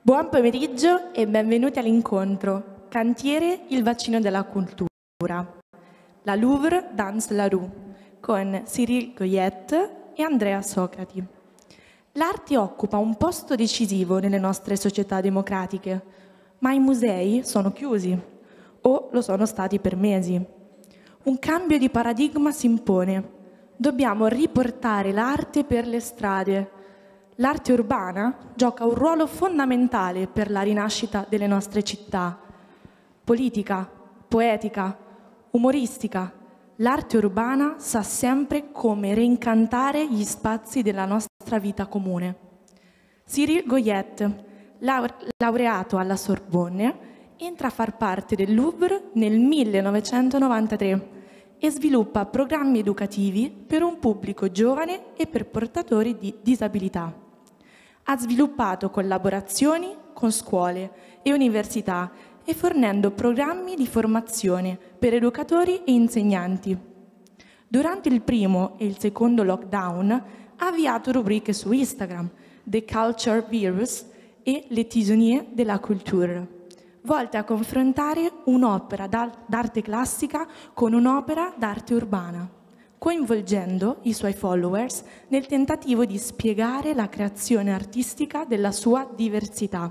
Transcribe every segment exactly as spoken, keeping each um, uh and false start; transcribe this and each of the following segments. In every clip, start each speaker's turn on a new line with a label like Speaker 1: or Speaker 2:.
Speaker 1: Buon pomeriggio e benvenuti all'incontro Cantiere, il vaccino della cultura. La Louvre Dans la Rue con Cyril Goyette e Andrea Socrati. L'arte occupa un posto decisivo nelle nostre società democratiche, ma i musei sono chiusi o lo sono stati per mesi. Un cambio di paradigma si impone. Dobbiamo riportare l'arte per le strade. L'arte urbana gioca un ruolo fondamentale per la rinascita delle nostre città. Politica, poetica, umoristica, l'arte urbana sa sempre come reincantare gli spazi della nostra vita comune. Cyril Goyette, laureato alla Sorbonne, entra a far parte del Louvre nel millenovecentonovantatré e sviluppa programmi educativi per un pubblico giovane e per portatori di disabilità. Ha sviluppato collaborazioni con scuole e università e fornendo programmi di formazione per educatori e insegnanti. Durante il primo e il secondo lockdown ha avviato rubriche su Instagram, The Culture Virus e Les Tisonniers de la Culture, volte a confrontare un'opera d'arte classica con un'opera d'arte urbana, coinvolgendo i suoi followers nel tentativo di spiegare la creazione artistica della sua diversità.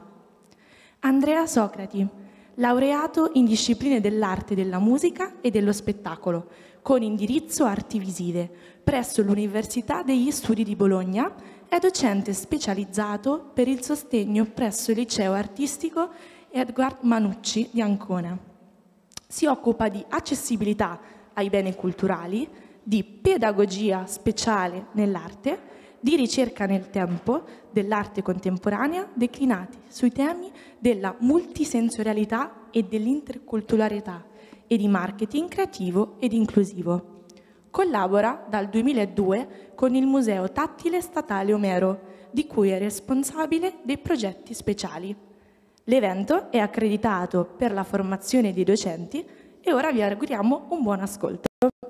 Speaker 1: Andrea Socrati, laureato in discipline dell'arte della musica e dello spettacolo, con indirizzo arti visive, presso l'Università degli Studi di Bologna, è docente specializzato per il sostegno presso il Liceo Artistico Edgar Manucci di Ancona. Si occupa di accessibilità ai beni culturali, di pedagogia speciale nell'arte, di ricerca nel tempo dell'arte contemporanea declinati sui temi della multisensorialità e dell'interculturalità e di marketing creativo ed inclusivo. Collabora dal duemiladue con il Museo Tattile Statale Omero, di cui è responsabile dei progetti speciali. L'evento è accreditato per la formazione dei docenti e ora vi auguriamo un buon ascolto.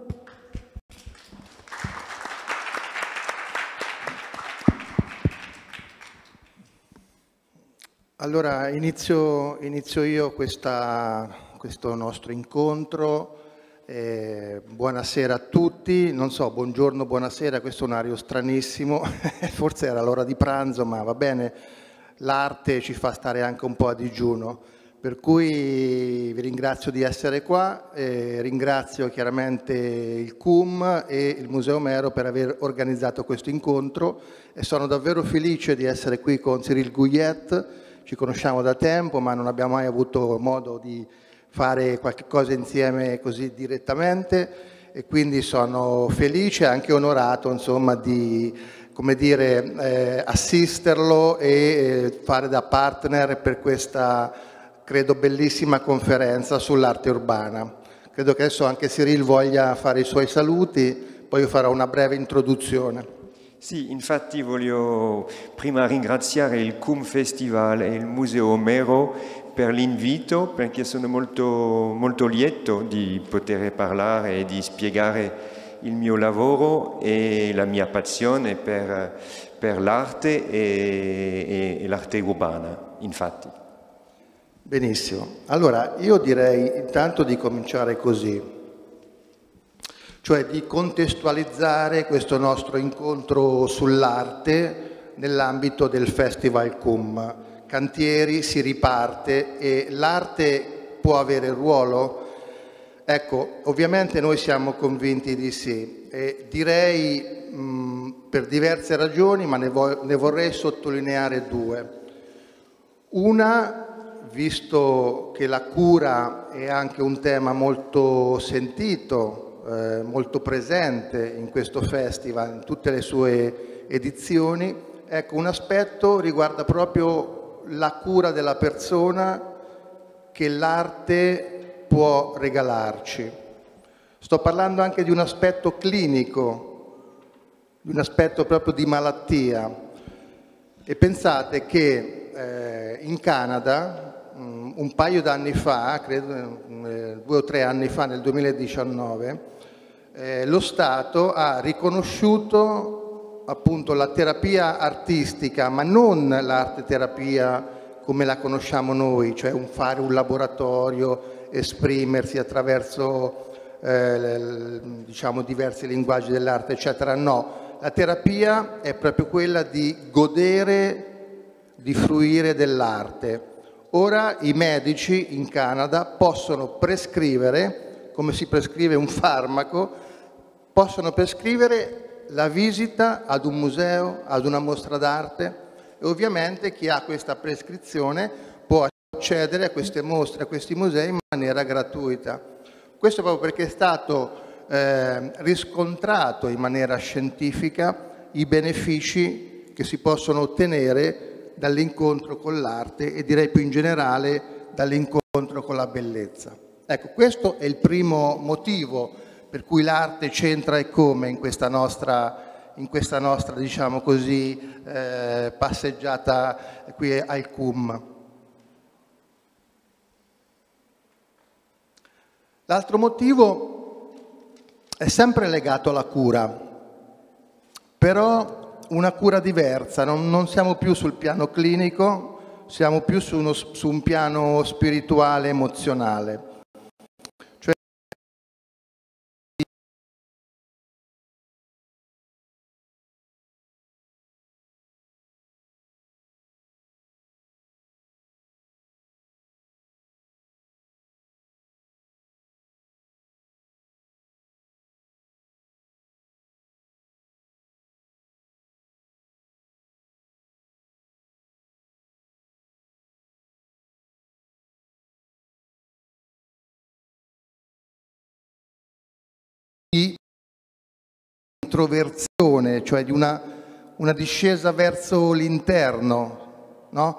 Speaker 2: Allora, inizio, inizio io questa, questo nostro incontro. Eh, buonasera a tutti. Non so, buongiorno, buonasera, questo è un orario stranissimo, forse era l'ora di pranzo, ma va bene, l'arte ci fa stare anche un po' a digiuno. Per cui vi ringrazio di essere qua, eh, ringrazio chiaramente il C U M e il Museo Omero per aver organizzato questo incontro e sono davvero felice di essere qui con Cyril Goyette. Ci conosciamo da tempo, ma non abbiamo mai avuto modo di fare qualche cosa insieme così direttamente e quindi sono felice e anche onorato, insomma, di, come dire, eh, assisterlo e eh, fare da partner per questa, credo, bellissima conferenza sull'arte urbana. Credo che adesso anche Cyril voglia fare i suoi saluti, poi io farò una breve introduzione.
Speaker 3: Sì, infatti voglio prima ringraziare il C U M Festival e il Museo Omero per l'invito, perché sono molto, molto lieto di poter parlare e di spiegare il mio lavoro e la mia passione per, per l'arte e, e, e l'arte urbana, infatti.
Speaker 2: Benissimo. Allora, io direi intanto di cominciare così. Cioè di contestualizzare questo nostro incontro sull'arte nell'ambito del Festival C U M. Cantieri, si riparte e l'arte può avere ruolo? Ecco, ovviamente noi siamo convinti di sì e direi mh, per diverse ragioni, ma ne, vo ne vorrei sottolineare due. Una, visto che la cura è anche un tema molto sentito, Eh, molto presente in questo festival, in tutte le sue edizioni, ecco, un aspetto riguarda proprio la cura della persona che l'arte può regalarci. Sto parlando anche di un aspetto clinico, di un aspetto proprio di malattia. E pensate che eh, in Canada, un paio d'anni fa, credo eh, due o tre anni fa, nel duemiladiciannove, eh, lo Stato ha riconosciuto appunto la terapia artistica, ma non l'arte terapia come la conosciamo noi, cioè un fare un laboratorio, esprimersi attraverso eh, diciamo diversi linguaggi dell'arte, eccetera. No, la terapia è proprio quella di godere, di fruire dell'arte. Ora i medici in Canada possono prescrivere, come si prescrive un farmaco, possono prescrivere la visita ad un museo, ad una mostra d'arte, e ovviamente chi ha questa prescrizione può accedere a queste mostre, a questi musei in maniera gratuita. Questo proprio perché è stato eh, riscontrato in maniera scientifica i benefici che si possono ottenere dall'incontro con l'arte e direi più in generale dall'incontro con la bellezza. Ecco, questo è il primo motivo per cui l'arte c'entra e come in questa nostra, in questa nostra diciamo così, eh, passeggiata qui al C U M. L'altro motivo è sempre legato alla cura, però una cura diversa, non, non siamo più sul piano clinico, siamo più su, uno, su un piano spirituale, emozionale. Cioè, di introversione, cioè di una, una discesa verso l'interno, no?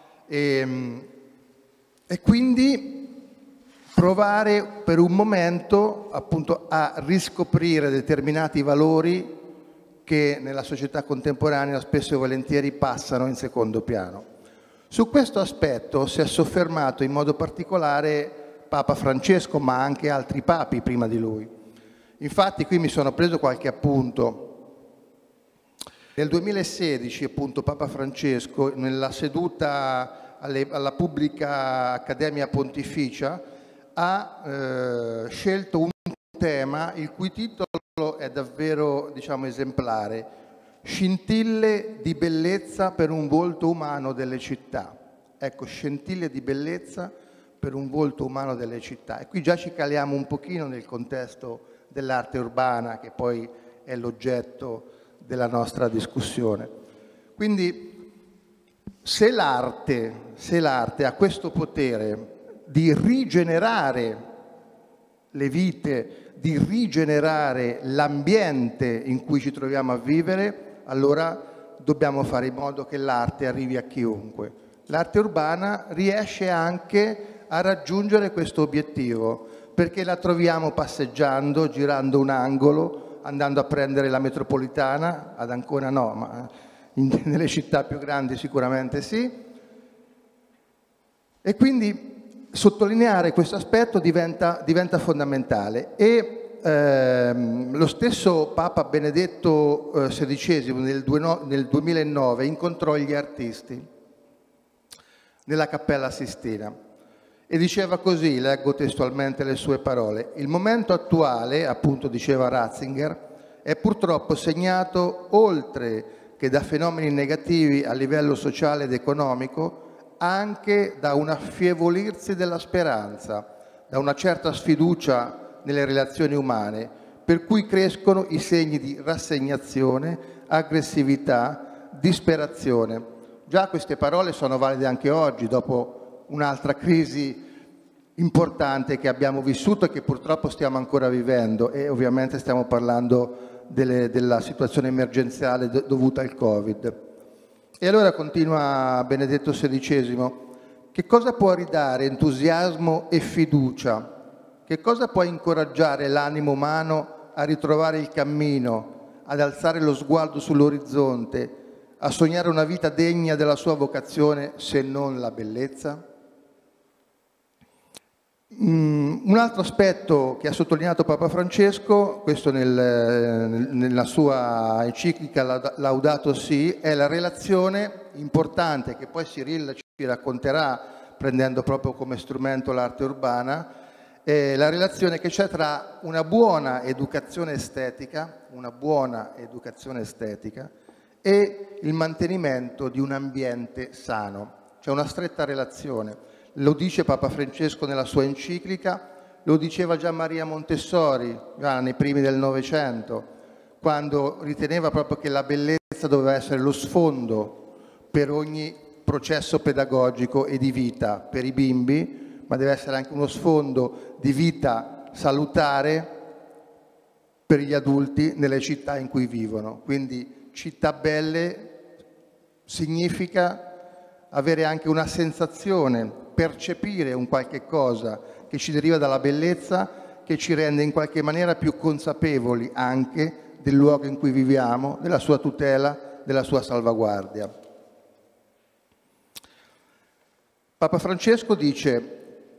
Speaker 2: E, e quindi provare per un momento appunto a riscoprire determinati valori che nella società contemporanea spesso e volentieri passano in secondo piano. Su questo aspetto si è soffermato in modo particolare Papa Francesco, ma anche altri papi prima di lui. Infatti qui mi sono preso qualche appunto. Nel duemilasedici appunto Papa Francesco nella seduta alle, alla Pubblica Accademia Pontificia ha eh, scelto un tema il cui titolo è davvero diciamo esemplare: Scintille di bellezza per un volto umano delle città. Ecco, scintille di bellezza per un volto umano delle città. E qui già ci caliamo un pochino nel contesto dell'arte urbana, che poi è l'oggetto della nostra discussione. Quindi se l'arte, se l'arte ha questo potere di rigenerare le vite, di rigenerare l'ambiente in cui ci troviamo a vivere, allora dobbiamo fare in modo che l'arte arrivi a chiunque. L'arte urbana riesce anche a raggiungere questo obiettivo, perché la troviamo passeggiando, girando un angolo, andando a prendere la metropolitana, ad Ancona no, ma in, nelle città più grandi sicuramente sì. E quindi sottolineare questo aspetto diventa, diventa fondamentale. E ehm, lo stesso Papa Benedetto sedicesimo nel, nel duemilanove incontrò gli artisti nella Cappella Sistina. E diceva così, leggo testualmente le sue parole: il momento attuale, appunto diceva Ratzinger, è purtroppo segnato, oltre che da fenomeni negativi a livello sociale ed economico, anche da un affievolirsi della speranza, da una certa sfiducia nelle relazioni umane, per cui crescono i segni di rassegnazione, aggressività, disperazione. Già queste parole sono valide anche oggi, dopo un'altra crisi importante che abbiamo vissuto e che purtroppo stiamo ancora vivendo, e ovviamente stiamo parlando delle, della situazione emergenziale dovuta al Covid. E allora continua Benedetto sedicesimo, che cosa può ridare entusiasmo e fiducia? Che cosa può incoraggiare l'animo umano a ritrovare il cammino, ad alzare lo sguardo sull'orizzonte, a sognare una vita degna della sua vocazione, se non la bellezza? Mm, un altro aspetto che ha sottolineato Papa Francesco, questo nel, nel, nella sua enciclica Laudato Si, è la relazione importante che poi Cyril ci racconterà prendendo proprio come strumento l'arte urbana, eh, la relazione che c'è tra una buona educazione estetica, una buona educazione estetica e il mantenimento di un ambiente sano. C'è una stretta relazione. Lo dice Papa Francesco nella sua enciclica, lo diceva già Maria Montessori, già nei primi del Novecento, quando riteneva proprio che la bellezza doveva essere lo sfondo per ogni processo pedagogico e di vita per i bimbi, ma deve essere anche uno sfondo di vita salutare per gli adulti nelle città in cui vivono. Quindi città belle significa avere anche una sensazione, percepire un qualche cosa che ci deriva dalla bellezza, che ci rende in qualche maniera più consapevoli anche del luogo in cui viviamo, della sua tutela, della sua salvaguardia. Papa Francesco dice: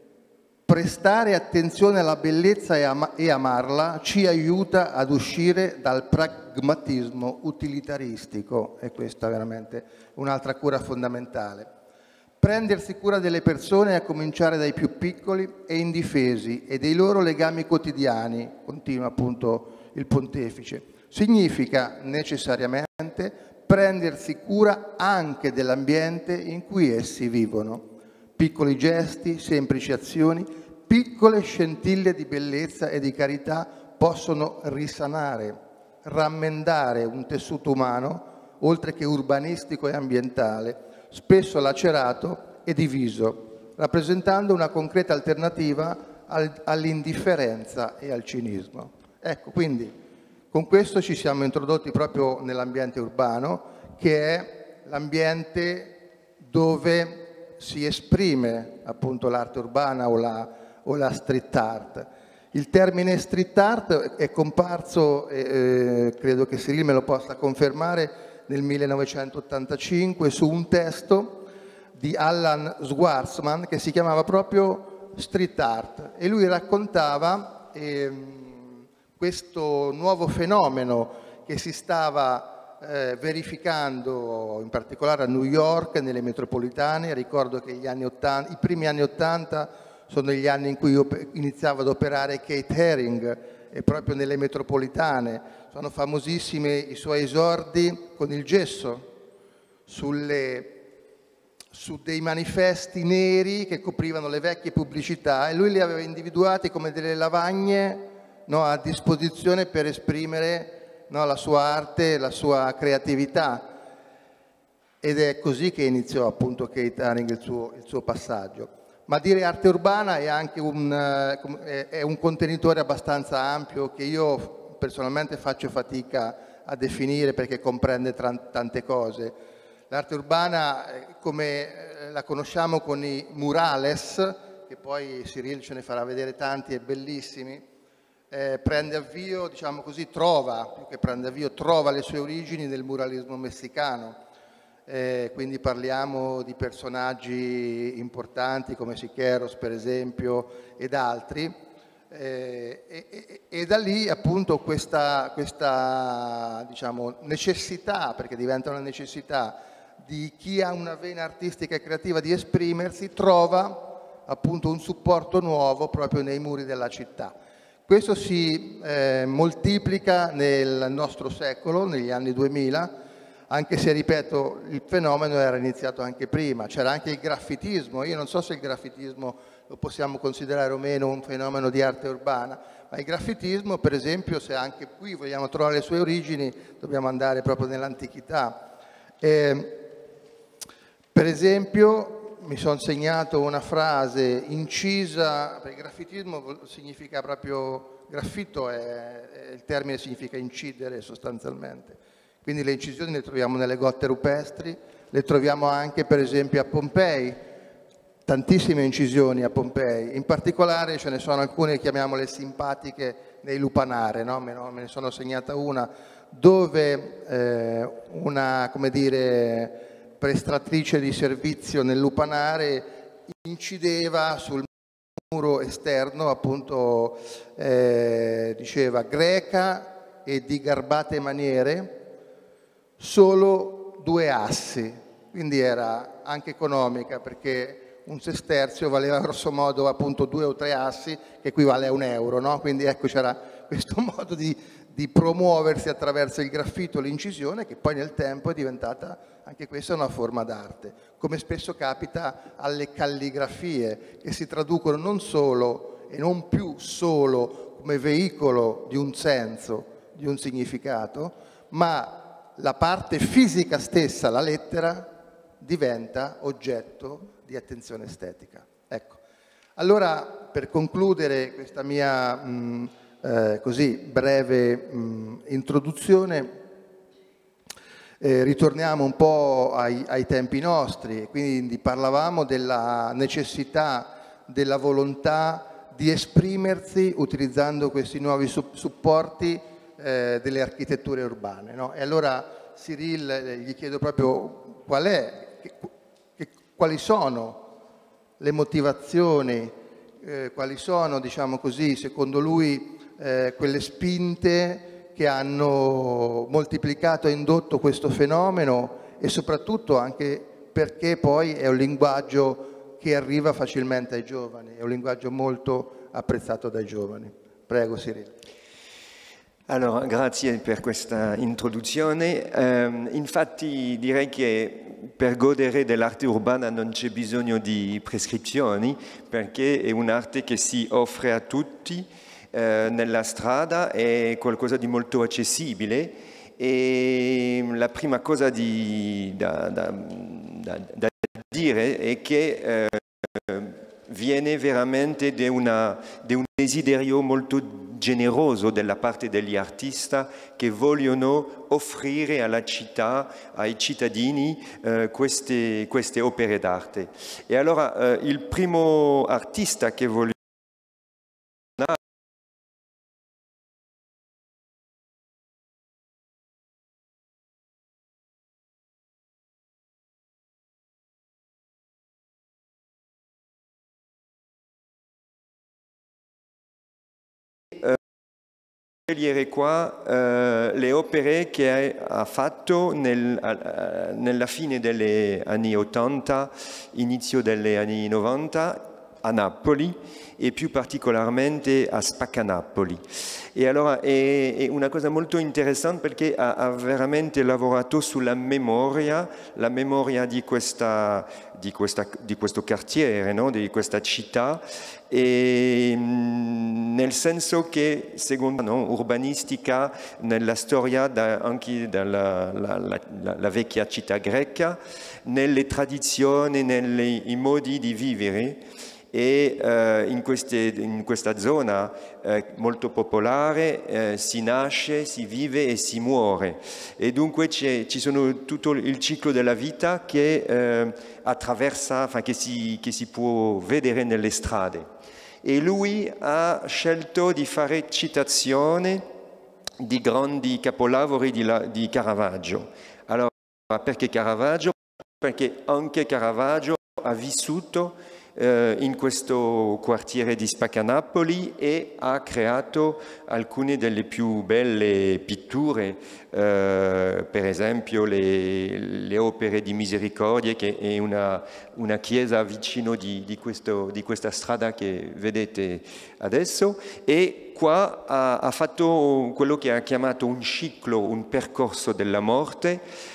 Speaker 2: prestare attenzione alla bellezza e, am- e amarla ci aiuta ad uscire dal pragmatismo utilitaristico, e questa è veramente un'altra cura fondamentale. Prendersi cura delle persone, a cominciare dai più piccoli e indifesi e dei loro legami quotidiani, continua appunto il pontefice, significa necessariamente prendersi cura anche dell'ambiente in cui essi vivono. Piccoli gesti, semplici azioni, piccole scintille di bellezza e di carità possono risanare, rammendare un tessuto umano, oltre che urbanistico e ambientale, spesso lacerato e diviso, rappresentando una concreta alternativa al, all'indifferenza e al cinismo. Ecco, quindi con questo ci siamo introdotti proprio nell'ambiente urbano, che è l'ambiente dove si esprime appunto l'arte urbana o la, o la street art. Il termine street art è comparso, eh, credo che Cyril me lo possa confermare, nel millenovecentottantacinque su un testo di Alan Schwarzman che si chiamava proprio Street Art, e lui raccontava ehm, questo nuovo fenomeno che si stava eh, verificando in particolare a New York, nelle metropolitane. Ricordo che gli anni ottanta, i primi anni ottanta sono gli anni in cui io iniziavo ad operare Kate Haring, e proprio nelle metropolitane sono famosissimi i suoi esordi con il gesso sulle, su dei manifesti neri che coprivano le vecchie pubblicità, e lui li aveva individuati come delle lavagne, no, a disposizione per esprimere, no, la sua arte, la sua creatività. Ed è così che iniziò appunto Kate Haring il suo, il suo passaggio. Ma dire arte urbana è anche un, è un contenitore abbastanza ampio che io personalmente faccio fatica a definire, perché comprende tante cose. L'arte urbana, come la conosciamo con i murales, che poi Cyril ce ne farà vedere tanti e bellissimi, eh, prende avvio, diciamo così, trova, più che prende avvio, trova le sue origini nel muralismo messicano. Eh, quindi parliamo di personaggi importanti come Siqueiros per esempio ed altri, eh, e, e, e da lì appunto questa, questa diciamo, necessità, perché diventa una necessità di chi ha una vena artistica e creativa di esprimersi, trova appunto un supporto nuovo proprio nei muri della città. Questo si eh, moltiplica nel nostro secolo, negli anni duemila, anche se, ripeto, il fenomeno era iniziato anche prima. C'era anche il graffitismo. Io non so se il graffitismo lo possiamo considerare o meno un fenomeno di arte urbana, ma il graffitismo, per esempio, se anche qui vogliamo trovare le sue origini, dobbiamo andare proprio nell'antichità. Eh, per esempio, mi sono segnato una frase incisa, perché il graffitismo significa proprio, graffito è, è, il termine significa incidere sostanzialmente. Quindi le incisioni le troviamo nelle grotte rupestri, le troviamo anche per esempio a Pompei, tantissime incisioni a Pompei, in particolare ce ne sono alcune, chiamiamole simpatiche, nei lupanare, no? Me ne sono segnata una dove eh, una, come dire, prestatrice di servizio nel lupanare incideva sul muro esterno, appunto, eh, diceva greca e di garbate maniere, solo due assi, quindi era anche economica, perché un sesterzio valeva grosso modo appunto due o tre assi, che equivale a un euro, no? Quindi ecco, c'era questo modo di, di promuoversi attraverso il graffito, l'incisione, che poi nel tempo è diventata anche questa una forma d'arte, come spesso capita alle calligrafie, che si traducono non solo e non più solo come veicolo di un senso, di un significato, ma la parte fisica stessa, la lettera, diventa oggetto di attenzione estetica. Ecco. Allora, per concludere questa mia mh, eh, così breve mh, introduzione, eh, ritorniamo un po' ai, ai tempi nostri, quindi parlavamo della necessità, della volontà di esprimersi utilizzando questi nuovi supporti eh, delle architetture urbane, no? E allora Cyril, gli chiedo proprio qual è, che, che, quali sono le motivazioni, eh, quali sono, diciamo così, secondo lui, eh, quelle spinte che hanno moltiplicato e indotto questo fenomeno, e soprattutto anche perché poi è un linguaggio che arriva facilmente ai giovani, è un linguaggio molto apprezzato dai giovani. Prego, Cyril.
Speaker 3: Allora, grazie per questa introduzione. Um, infatti direi che per godere dell'arte urbana non c'è bisogno di prescrizioni, perché è un'arte che si offre a tutti eh, nella strada, è qualcosa di molto accessibile, e la prima cosa di, da, da, da, da dire è che eh, viene veramente da un desiderio molto generoso della parte degli artisti che vogliono offrire alla città, ai cittadini, eh, queste, queste opere d'arte. E allora eh, il primo artista che voglio scegliere qua eh, le opere che ha fatto nel, uh, nella fine degli anni ottanta, inizio degli anni novanta a Napoli e più particolarmente a Spaccanapoli. E allora è, è una cosa molto interessante perché ha, ha veramente lavorato sulla memoria, la memoria di, questa, di, questa, di questo quartiere, no? Di questa città, e nel senso che secondo no, urbanistica nella storia da, anche della la, la, la, la vecchia città greca, nelle tradizioni, nei modi di vivere, e eh, in, queste, in questa zona eh, molto popolare eh, si nasce, si vive e si muore, e dunque ci sono tutto il ciclo della vita che eh, attraversa, che si, che si può vedere nelle strade. E lui ha scelto di fare citazione di grandi capolavori di, la, di Caravaggio. Allora, perché Caravaggio? Perché anche Caravaggio ha vissuto eh, in questo quartiere di Spaccanapoli e ha creato alcune delle più belle pitture, eh, per esempio le, le opere di Misericordia, che è una, una chiesa vicino di, di, questo, di questa strada che vedete adesso, e qua ha, ha fatto quello che ha chiamato un ciclo, un percorso della morte,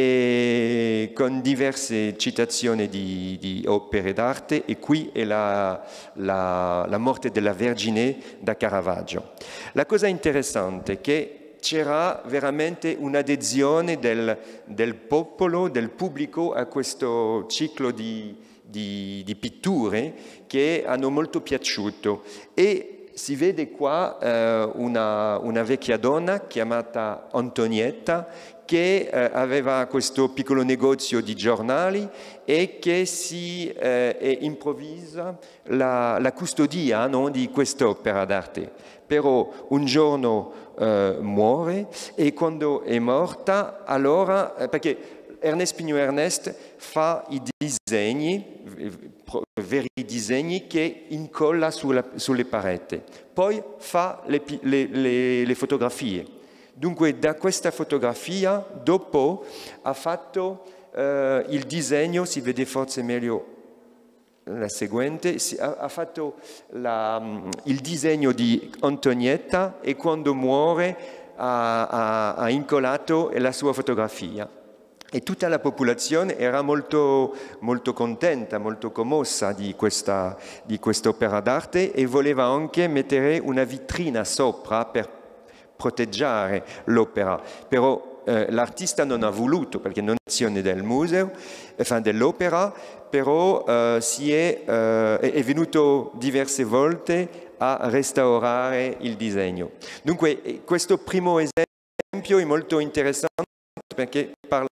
Speaker 3: e con diverse citazioni di, di opere d'arte, e qui è la, la, la morte della Vergine da Caravaggio. La cosa interessante è che c'era veramente un'adesione del, del popolo, del pubblico a questo ciclo di, di, di pitture che hanno molto piaciuto, e si vede qua eh, una, una vecchia donna chiamata Antonietta che eh, aveva questo piccolo negozio di giornali e che si eh, improvvisa la, la custodia, no, di quest'opera d'arte. Però un giorno eh, muore, e quando è morta, allora, eh, perché Ernest Pigno Ernest fa i disegni, veri disegni che incolla sulla, sulle pareti, poi fa le, le, le, le fotografie. Dunque da questa fotografia dopo ha fatto eh, il disegno, si vede forse meglio la seguente, ha, ha fatto la, il disegno di Antonietta e quando muore ha, ha, ha incollato la sua fotografia. E tutta la popolazione era molto, molto contenta, molto commossa di questa di quest'opera d'arte e voleva anche mettere una vetrina sopra per proteggere l'opera. Però eh, l'artista non ha voluto, perché non è azione del museo, enfin, dell'opera, però eh, si è, eh, è venuto diverse volte a restaurare il disegno. Dunque questo primo esempio è molto interessante perché parla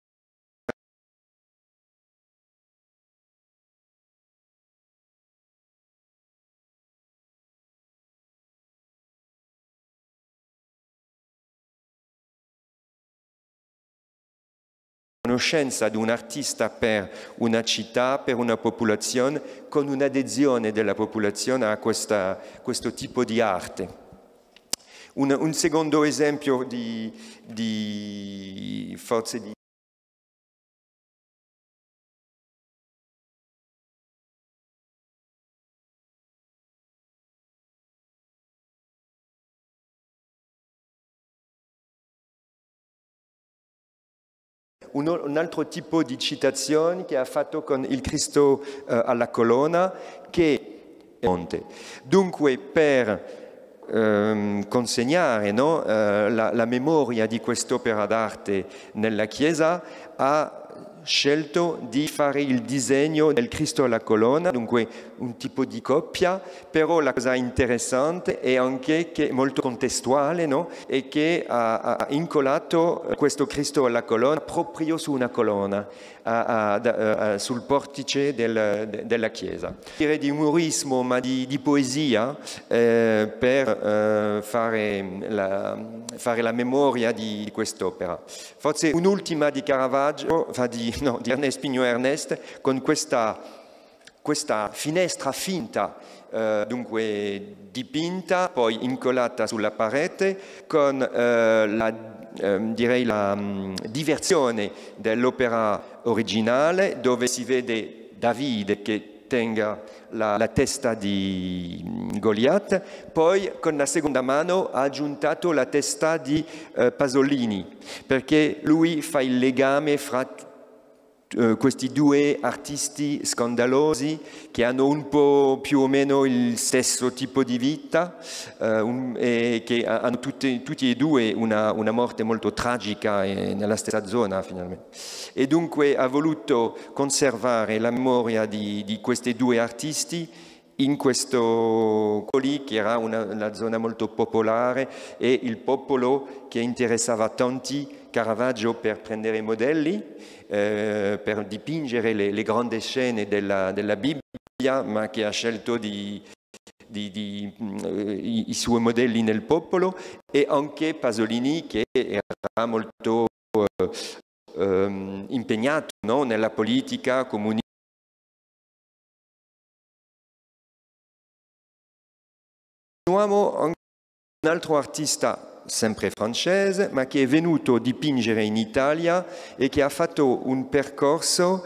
Speaker 3: conoscenza di un artista per una città, per una popolazione, con un'adesione della popolazione a questa, questo tipo di arte. Un, un secondo esempio di, di forze di Un, un altro tipo di citazione che ha fatto con il Cristo eh, alla colonna, che è Monte. Dunque, per ehm, consegnare no, eh, la, la memoria di quest'opera d'arte nella Chiesa, ha scelto di fare il disegno del Cristo alla colonna, dunque un tipo di coppia, però la cosa interessante è anche che è molto contestuale, no? E che ha, ha incollato questo Cristo alla colonna proprio su una colonna, a, a, a, sul portice del, de, della chiesa. Direi di umorismo, ma di, di poesia, eh, per eh, fare, la, fare la memoria di, di quest'opera. Forse un'ultima di Caravaggio, di No, di Ernest Pigno Ernest, con questa, questa finestra finta, eh, dunque dipinta, poi incollata sulla parete, con eh, la, eh, direi la um, diversione dell'opera originale, dove si vede Davide che tenga la, la testa di Goliath, poi con la seconda mano ha aggiuntato la testa di eh, Pasolini, perché lui fa il legame fra Uh, questi due artisti scandalosi che hanno un po' più o meno il stesso tipo di vita uh, un, e che hanno tutti, tutti e due una, una morte molto tragica e nella stessa zona finalmente. E dunque ha voluto conservare la memoria di, di questi due artisti in questo Coli, che era una, una zona molto popolare, e il popolo che interessava tanti Caravaggio per prendere modelli, eh, per dipingere le, le grandi scene della, della Bibbia, ma che ha scelto di, di, di, i, i suoi modelli nel popolo, e anche Pasolini, che era molto eh, eh, impegnato no, nella politica comunista. Continuiamo un altro artista sempre francese, ma che è venuto a dipingere in Italia e che ha fatto un percorso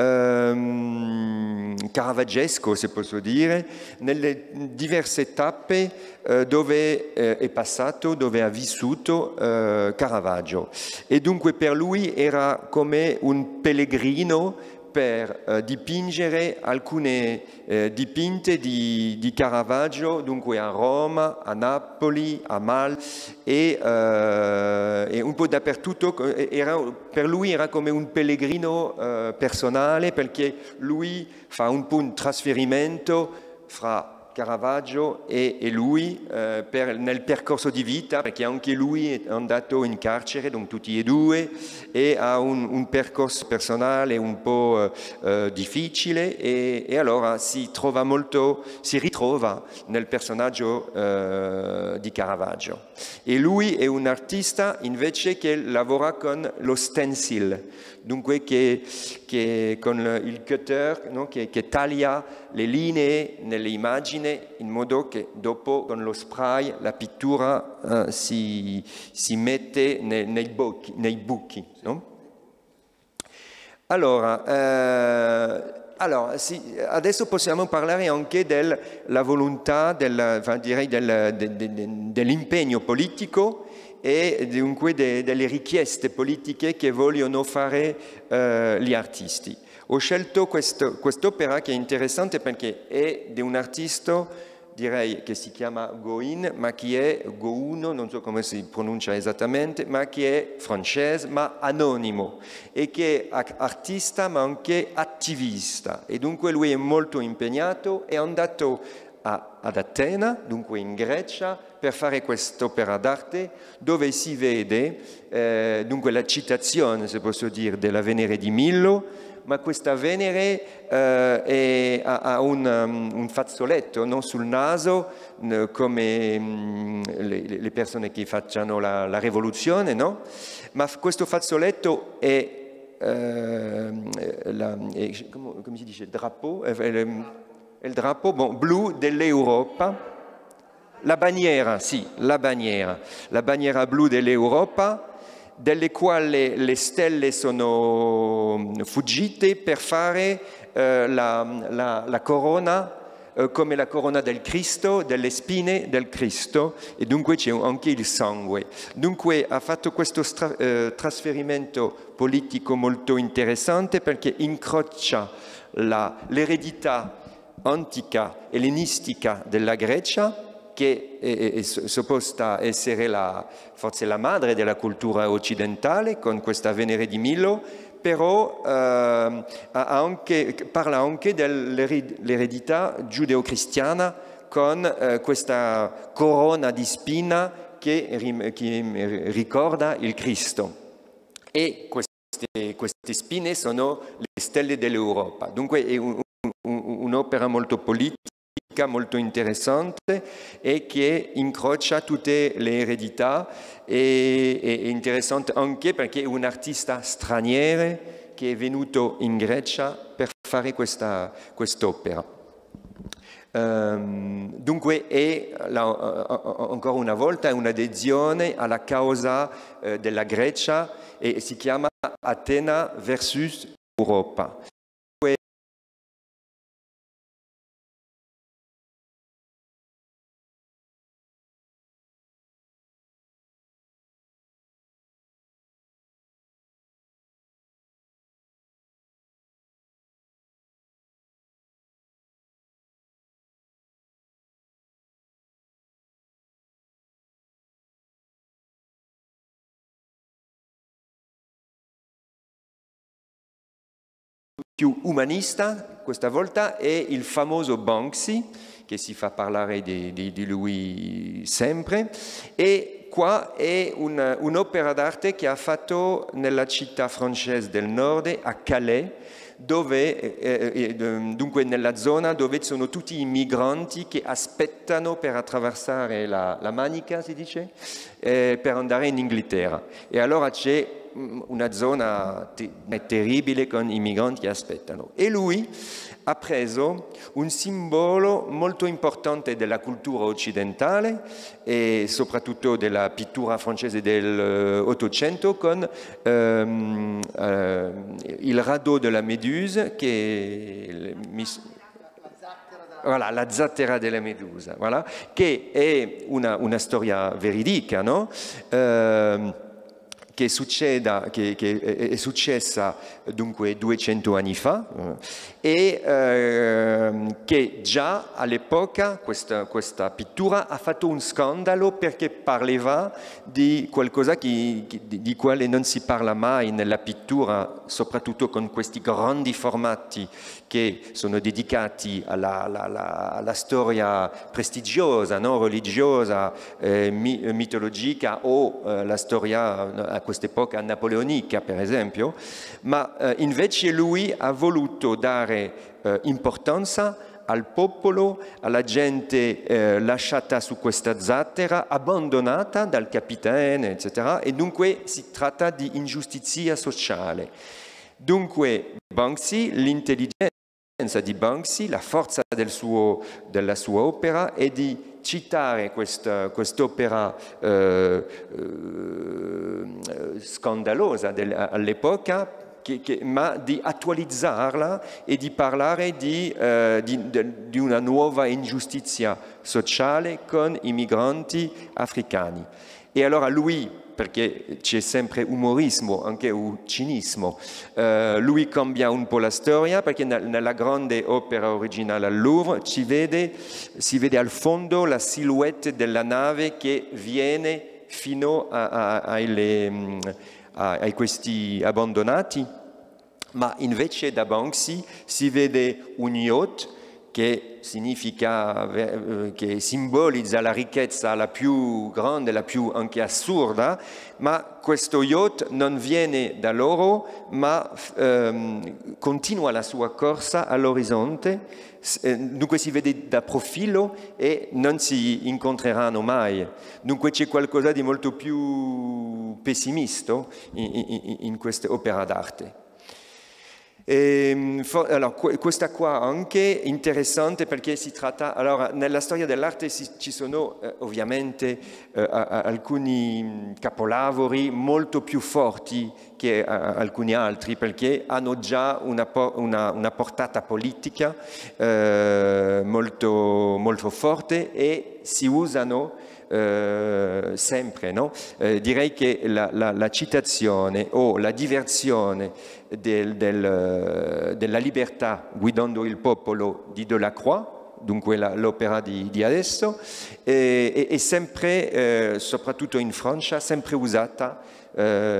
Speaker 3: ehm, caravaggesco, se posso dire, nelle diverse tappe eh, dove eh, è passato, dove ha vissuto eh, Caravaggio. E dunque per lui era come un pellegrino per eh, dipingere alcune eh, dipinte di, di Caravaggio, dunque a Roma, a Napoli, a Mal e, eh, e un po' dappertutto. Era, per lui era come un pellegrino eh, personale, perché lui fa un po' un trasferimento fra Caravaggio e, e lui eh, per, nel percorso di vita, perché anche lui è andato in carcere, donc tutti e due, e ha un, un percorso personale un po' eh, difficile e, e allora si trova molto, si ritrova nel personaggio eh, di Caravaggio. E lui è un artista invece che lavora con lo stencil, dunque che, che con il cutter, no? che, che taglia le linee nelle immagini in modo che dopo con lo spray la pittura eh, si, si mette nei, nei, buchi, nei buchi. No? Allora, eh, allora sì, adesso possiamo parlare anche della volontà, del, direi del, de, de, de, dell'impegno politico e dunque de, delle richieste politiche che vogliono fare eh, gli artisti. Ho scelto questo, quest'opera che è interessante perché è di un artista, direi che si chiama Goin, ma che è Gouno, non so come si pronuncia esattamente, ma che è francese, ma anonimo, e che è artista ma anche attivista. E dunque lui è molto impegnato, è andato a, ad Atena, dunque in Grecia, per fare quest'opera d'arte dove si vede eh, dunque la citazione, se posso dire, della Venere di Milo, ma questa Venere eh, è, ha, ha un, um, un fazzoletto no, sul naso, no, come um, le, le persone che facciano la, la rivoluzione, no? Ma questo fazzoletto è, eh, la, è come, come si dice, il drapeau, è, è, è il drapeau bon, blu dell'Europa. La bandiera, sì, la bandiera, la bandiera blu dell'Europa, delle quali le stelle sono fuggite per fare eh, la, la, la corona, eh, come la corona del Cristo, delle spine del Cristo, e dunque c'è anche il sangue. Dunque ha fatto questo stra, eh, trasferimento politico molto interessante perché incrocia l'eredità antica ellenistica della Grecia, che è, è supposta essere la, forse la madre della cultura occidentale, con questa Venere di Milo, però eh, anche, parla anche dell'eredità giudeo-cristiana con eh, questa corona di spina che, che ricorda il Cristo. E queste, queste spine sono le stelle dell'Europa. Dunque è un, un, un'opera molto politica, molto interessante e che incrocia tutte le eredità e è interessante anche perché è un artista straniero che è venuto in Grecia per fare questa quest'opera. Um, dunque è la, uh, ancora una volta un'adesione alla causa uh, della Grecia e si chiama Atena versus Europa. Più umanista questa volta è il famoso Banksy, che si fa parlare di, di, di lui sempre, e qua è un, un'opera d'arte che ha fatto nella città francese del nord, a Calais, dove, eh, dunque nella zona dove sono tutti i migranti che aspettano per attraversare la, la Manica, si dice, eh, per andare in Inghilterra. E allora c'è una zona te terribile con i migranti che aspettano. E lui ha preso un simbolo molto importante della cultura occidentale e soprattutto della pittura francese dell'Ottocento con ehm, eh, il radeau della Méduse, che voilà, la zattera della Medusa, voilà, che è una, una storia veridica, no? Eh, che, succeda, che, che è successa dunque duecento anni fa e eh, che già all'epoca questa, questa pittura ha fatto un scandalo perché parlava di qualcosa che, di, di quale non si parla mai nella pittura, soprattutto con questi grandi formati che sono dedicati alla, alla, alla, alla storia prestigiosa, no? religiosa, eh, mitologica o eh, la storia a quest'epoca napoleonica per esempio, ma eh, invece lui ha voluto dare eh, importanza al popolo, alla gente eh, lasciata su questa zattera, abbandonata dal capitano, eccetera, e dunque si tratta di ingiustizia sociale. Dunque Banksy, l'intelligenza di Banksy, la forza del suo, della sua opera è di citare questa, quest'opera eh, eh, scandalosa all'epoca, Che, che, ma di attualizzarla e di parlare di, eh, di, di una nuova ingiustizia sociale con i migranti africani. E allora lui, perché c'è sempre umorismo, anche un cinismo, eh, lui cambia un po' la storia perché nella grande opera originale al Louvre ci vede, si vede al fondo la silhouette della nave che viene fino a, a, a, alle, a, a questi abbandonati, ma invece da Banksy si vede un yacht che significa, che simbolizza la ricchezza la più grande, la più anche assurda, ma questo yacht non viene da loro, ma ehm, continua la sua corsa all'orizzonte, dunque si vede da profilo e non si incontreranno mai. Dunque c'è qualcosa di molto più pessimista in, in, in questa opera d'arte. E, for, allora, questa qua anche interessante perché si tratta, allora nella storia dell'arte ci sono eh, ovviamente eh, alcuni capolavori molto più forti che eh, alcuni altri perché hanno già una, una, una portata politica eh, molto, molto forte e si usano Uh, sempre, no? Uh, direi che la, la, la citazione o la diversione del, del, uh, della libertà guidando il popolo di Delacroix, dunque l'opera di, di adesso, è, è sempre, uh, soprattutto in Francia, sempre usata uh,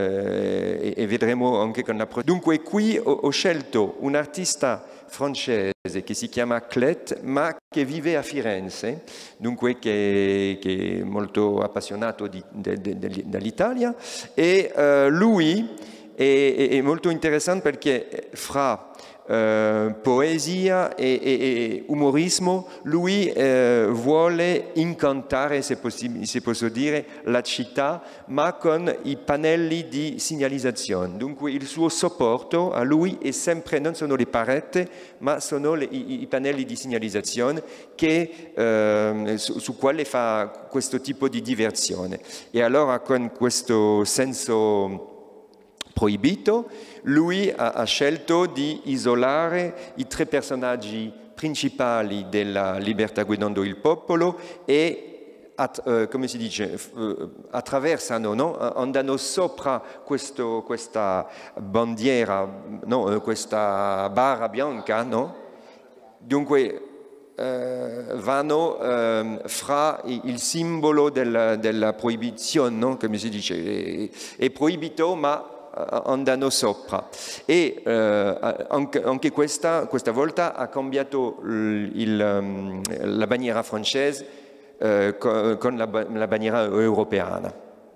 Speaker 3: e, e vedremo anche con la... Dunque qui ho, ho scelto un artista francese che si chiama Clet, ma che vive a Firenze, dunque che, che è molto appassionato di, de, de, de, dall'Italia, e uh, lui è, è molto interessante perché fra Uh, poesia e, e, e umorismo, lui uh, vuole incantare, se, se posso dire, la città, ma con i pannelli di segnalizzazione. Dunque il suo supporto a lui è sempre, non sono le pareti, ma sono le, i, i pannelli di segnalizzazione che, uh, su, su quale fa questo tipo di diversione. E allora con questo senso proibito, lui ha, ha scelto di isolare i tre personaggi principali della libertà guidando il popolo e, at, uh, come si dice, uh, attraversano, no? Andano sopra questo, questa bandiera, no? Questa barra bianca, no? Dunque Uh, vanno uh, fra il simbolo della, della proibizione, no? Come si dice, è, è proibito ma andano sopra e uh, anche, anche questa, questa volta ha cambiato il, il, um, la bandiera francese uh, con, con la, la bandiera europea.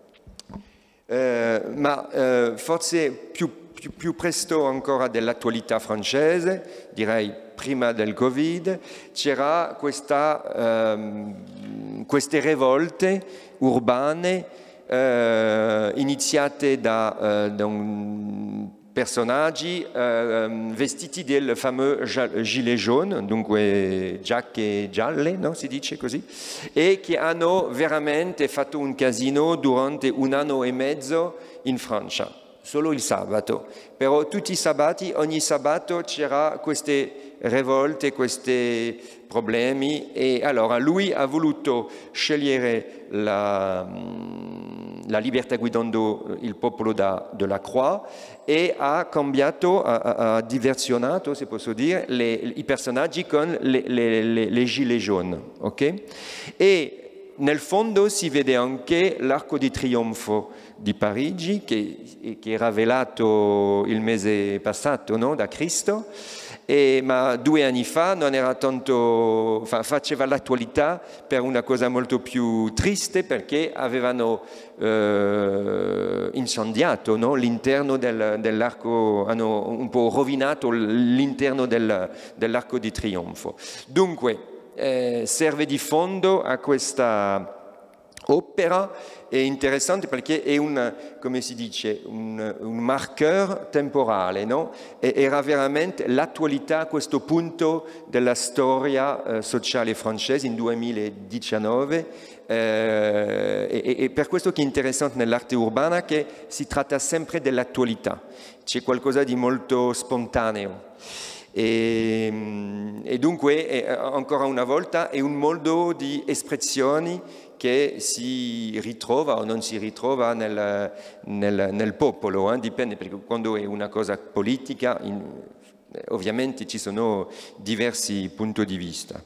Speaker 3: Uh, ma uh, forse più, più, più presto ancora dell'attualità francese, direi prima del Covid, c'era questa, um, queste rivolte urbane Uh, iniziate da, uh, da un personaggi uh, vestiti del famoso gilet jaune, dunque giacche gialle, no? Si dice così, e che hanno veramente fatto un casino durante un anno e mezzo in Francia, solo il sabato. Però tutti i sabati, ogni sabato c'era queste rivolte, questi problemi e allora lui ha voluto scegliere la, la libertà guidando il popolo da, della Croix e ha cambiato, ha, ha diversionato, se posso dire, le, i personaggi con le, le, le, le gilets jaunes. Okay? E nel fondo si vede anche l'Arco di Trionfo di Parigi, che, che era velato il mese passato, no? Da Cristo, e, ma due anni fa non era tanto, fa, faceva l'attualità per una cosa molto più triste, perché avevano eh, incendiato, no? L'interno del, dell'arco, hanno un po' rovinato l'interno del, dell'Arco di Trionfo. Dunque, Eh, serve di fondo a questa opera, è interessante perché è un, come si dice, un, un marqueur temporale, no? E era veramente l'attualità a questo punto della storia eh, sociale francese in duemiladiciannove, eh, e, e per questo che è interessante nell'arte urbana che si tratta sempre dell'attualità, c'è qualcosa di molto spontaneo. E, e dunque, è, ancora una volta, è un modo di espressioni che si ritrova o non si ritrova nel, nel, nel popolo, eh? Dipende, perché quando è una cosa politica, in, ovviamente ci sono diversi punti di vista.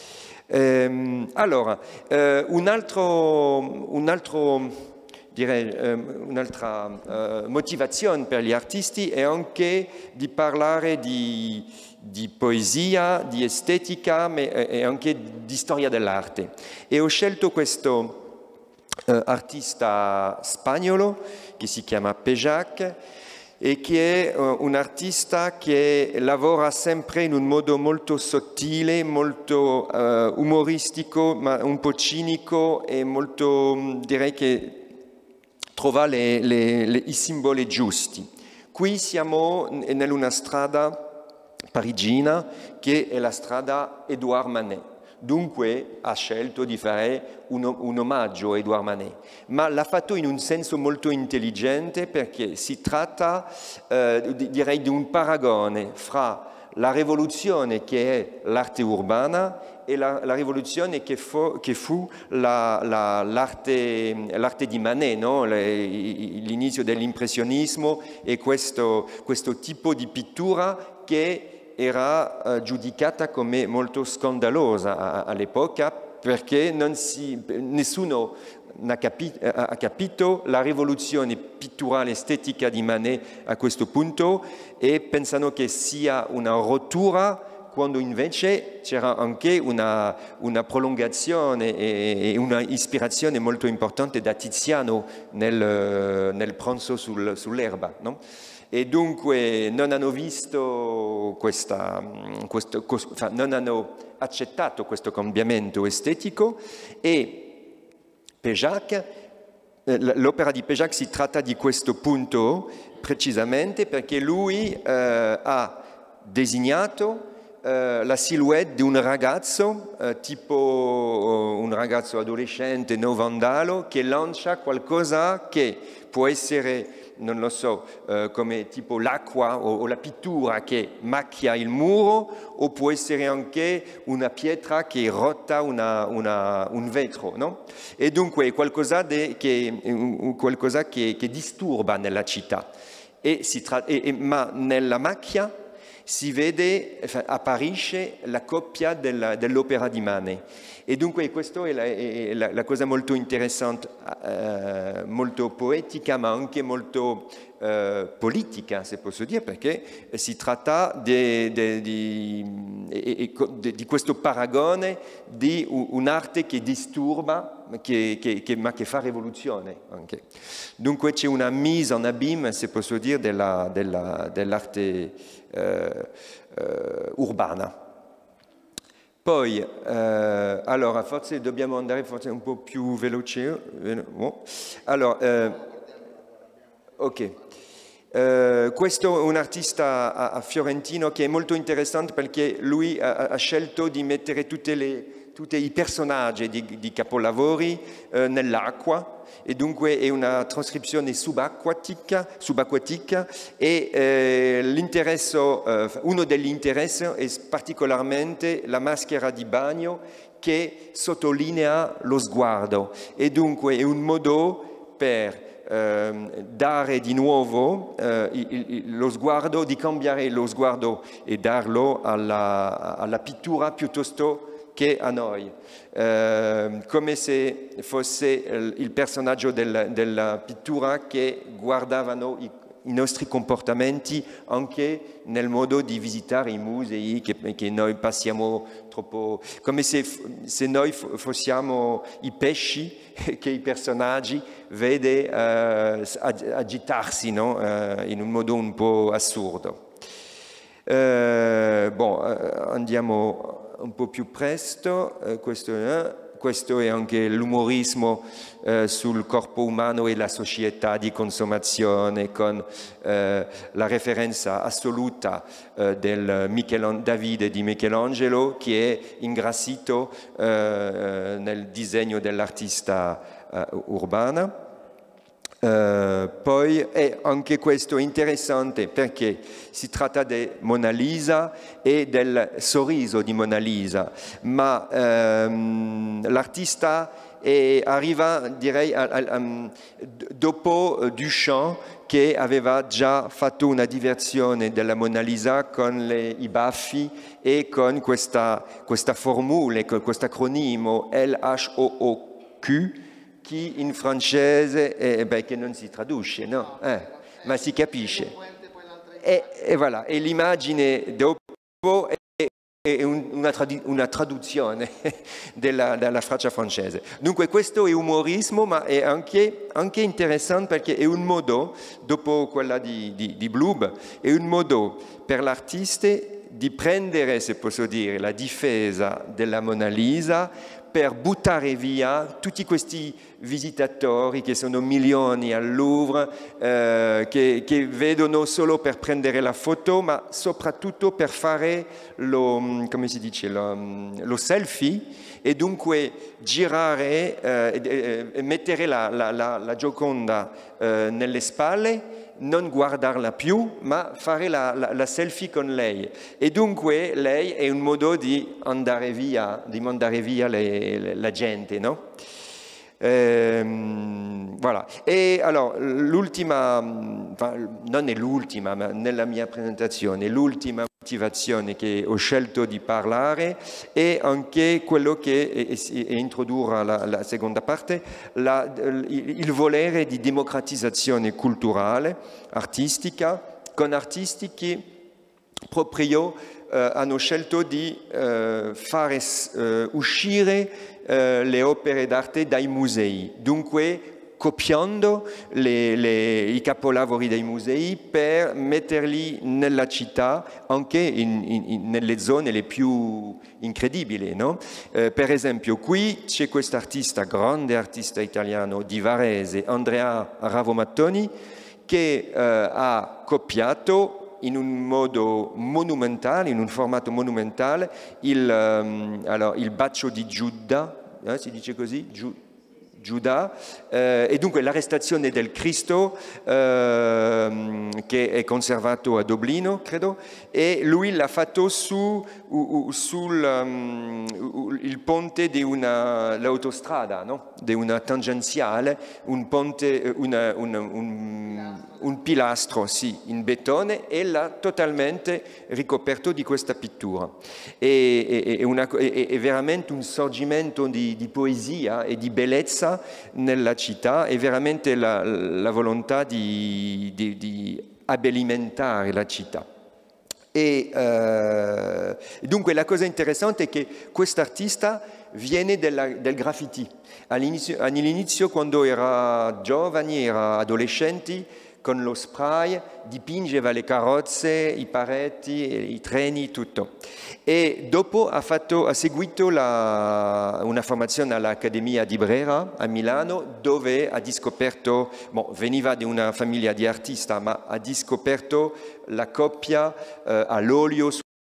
Speaker 3: Ehm, allora, eh, un altro... Un altro direi un'altra uh, motivazione per gli artisti è anche di parlare di, di poesia, di estetica, ma e anche di storia dell'arte. E ho scelto questo uh, artista spagnolo che si chiama Péjac e che è uh, un artista che lavora sempre in un modo molto sottile, molto uh, umoristico, ma un po' cinico e molto, direi che trova le, le, le, i simboli giusti. Qui siamo in una strada parigina che è la strada Édouard Manet. Dunque ha scelto di fare un, un omaggio a Édouard Manet, ma l'ha fatto in un senso molto intelligente, perché si tratta, eh, di, direi, di un paragone fra la rivoluzione che è l'arte urbana e la, la rivoluzione che fu, che fu la, la, l'arte, l'arte di Manet, no? L'inizio dell'impressionismo e questo, questo tipo di pittura che era uh, giudicata come molto scandalosa all'epoca, perché non si, nessuno ha capito, ha capito la rivoluzione pitturale estetica di Manet a questo punto, e pensano che sia una rottura, quando invece c'era anche una, una prolungazione e una ispirazione molto importante da Tiziano nel, nel pranzo sul, sull'erba, no? E dunque non hanno visto questa, questo, non hanno accettato questo cambiamento estetico. E Péjac, l'opera di Péjac si tratta di questo punto precisamente, perché lui eh, ha disegnato eh, la silhouette di un ragazzo, eh, tipo un ragazzo adolescente, no vandalo, che lancia qualcosa che può essere, non lo so, eh, come tipo l'acqua o, o la pittura che macchia il muro, o può essere anche una pietra che rotta una, una, un vetro, no? E dunque è qualcosa, de, che, qualcosa che, che disturba nella città. E si tra, e, e, ma nella macchia si vede, apparisce la coppia della, dell'opera di Manet. E dunque questa è la, è la, la cosa molto interessante, eh, molto poetica, ma anche molto eh, politica, se posso dire, perché si tratta di, di, di, di, di questo paragone di un'arte che disturba, che, che, che, ma che fa rivoluzione anche. Dunque c'è una mise en abîme, se posso dire, della, della, dell'arte eh, eh, urbana. Poi, eh, allora, forse dobbiamo andare forse un po' più veloce. Allora, eh, ok. Eh, questo è un artista a, a fiorentino che è molto interessante, perché lui ha, ha scelto di mettere tutte le, tutti i personaggi di, di capolavori eh, nell'acqua, e dunque è una trascrizione subacquatica, subacquatica e eh, l'interesse, eh, uno degli interessi è particolarmente la maschera di bagno che sottolinea lo sguardo, e dunque è un modo per eh, dare di nuovo eh, il, il, lo sguardo, di cambiare lo sguardo e darlo alla, alla pittura piuttosto che a noi, eh, come se fosse il personaggio del, della pittura che guardavano i, i nostri comportamenti anche nel modo di visitare i musei che, che noi passiamo troppo, come se, se noi fossimo i pesci che i personaggi vede uh, agitarsi, no? uh, in un modo un po' assurdo. Uh, bon, uh, andiamo un po' più presto, uh, questo è... Questo è anche l'umorismo eh, sul corpo umano e la società di consumazione, con eh, la referenza assoluta eh, del Michelangelo, Davide di Michelangelo, che è ingrassito eh, nel disegno dell'artista eh, urbana. Uh, poi è anche questo interessante perché si tratta di Mona Lisa e del sorriso di Mona Lisa, ma um, l'artista arriva, direi, a, a, a, dopo Duchamp, che aveva già fatto una diversione della Mona Lisa con le, i baffi e con questa, questa formula, con questo acronimo L H O O Q, che in francese eh, beh, che non si traduce, no? Eh, ma si capisce. E, e, voilà, e l'immagine dopo è, è un, una, tradu una traduzione della, della Francia francese. Dunque questo è umorismo, ma è anche, anche interessante perché è un modo, dopo quella di, di, di Blum, è un modo per l'artista di prendere, se posso dire, la difesa della Mona Lisa per buttare via tutti questi visitatori che sono milioni al Louvre, eh, che, che vedono solo per prendere la foto, ma soprattutto per fare lo, come si dice, lo, lo selfie e dunque girare eh, e mettere la, la, la, la Gioconda eh, nelle spalle, non guardarla più, ma fare la, la, la selfie con lei. E dunque lei è un modo di andare via, di mandare via le, le, la gente, no? Ehm, voilà. E allora, l'ultima, non è l'ultima, ma nella mia presentazione, l'ultima motivazione che ho scelto di parlare è anche quello che è, è, è introdurre la, la seconda parte, la, il, il volere di democratizzazione culturale, artistica, con artisti che proprio eh, hanno scelto di eh, fare eh, uscire eh, le opere d'arte dai musei, dunque copiando le, le, i capolavori dei musei per metterli nella città, anche in, in, nelle zone le più incredibili, no? Eh, per esempio qui c'è questo artista, grande artista italiano di Varese, Andrea Ravomattoni, che eh, ha copiato in un modo monumentale, in un formato monumentale, il, um, allora, il bacio di Giuda, eh, si dice così? Giu Giuda, eh, e dunque l'arrestazione del Cristo eh, che è conservato a Dublino, credo, e lui l'ha fatto su, uh, sul um, il ponte di una l'autostrada, no? Di una tangenziale, un ponte, una, una, un, un pilastro, sì, in betone, e l'ha totalmente ricoperto di questa pittura. E, e, e una, è, è veramente un sorgimento di, di poesia e di bellezza nella città, è veramente la, la volontà di, di, di abbellimentare la città. E eh, dunque la cosa interessante è che quest'artista viene della, del graffiti. All'inizio, quando era giovane, era adolescente, con lo spray dipingeva le carrozze, i pareti, i treni, tutto. E dopo ha, fatto, ha seguito la, una formazione all'Accademia di Brera a Milano, dove ha scoperto, bon, veniva da una famiglia di artisti, ma ha scoperto la coppia eh, all'olio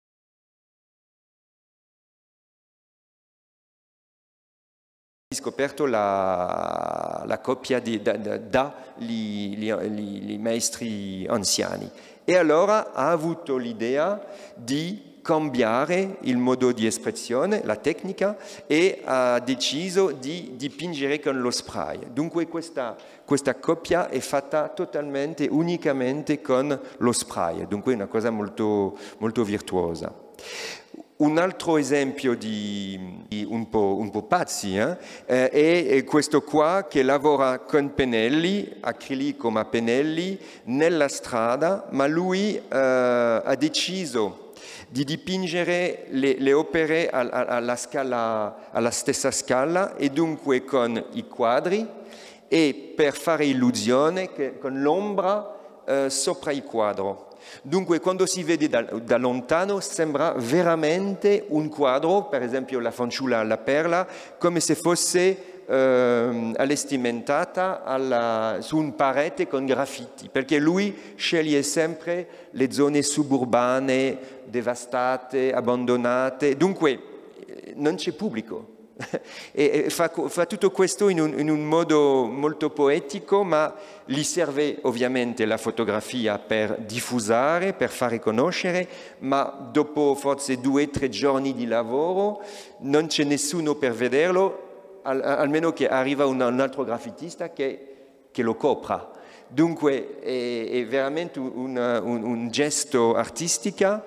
Speaker 3: scoperto la, la coppia di, da, da, da gli, gli, gli maestri anziani, e allora ha avuto l'idea di cambiare il modo di espressione, la tecnica, e ha deciso di dipingere con lo spray. Dunque questa, questa coppia è fatta totalmente, unicamente con lo spray, dunque è una cosa molto, molto virtuosa. Un altro esempio di, di un, po', un po' pazzi eh, è questo qua che lavora con pennelli, acrilico ma pennelli, nella strada, ma lui eh, ha deciso di dipingere le, le opere alla, scala, alla stessa scala e dunque con i quadri e per fare illusione che, con l'ombra eh, sopra il quadro. Dunque quando si vede da, da lontano sembra veramente un quadro, per esempio la fanciulla alla perla, come se fosse eh, allestimentata alla, su un parete con graffiti, perché lui sceglie sempre le zone suburbane, devastate, abbandonate, dunque non c'è pubblico. E fa, fa tutto questo in un, in un modo molto poetico, ma gli serve ovviamente la fotografia per diffusare, per fare conoscere, ma dopo forse due o tre giorni di lavoro non c'è nessuno per vederlo, al, almeno che arriva un, un altro graffitista che, che lo copra. Dunque è, è veramente un, un, un gesto artistico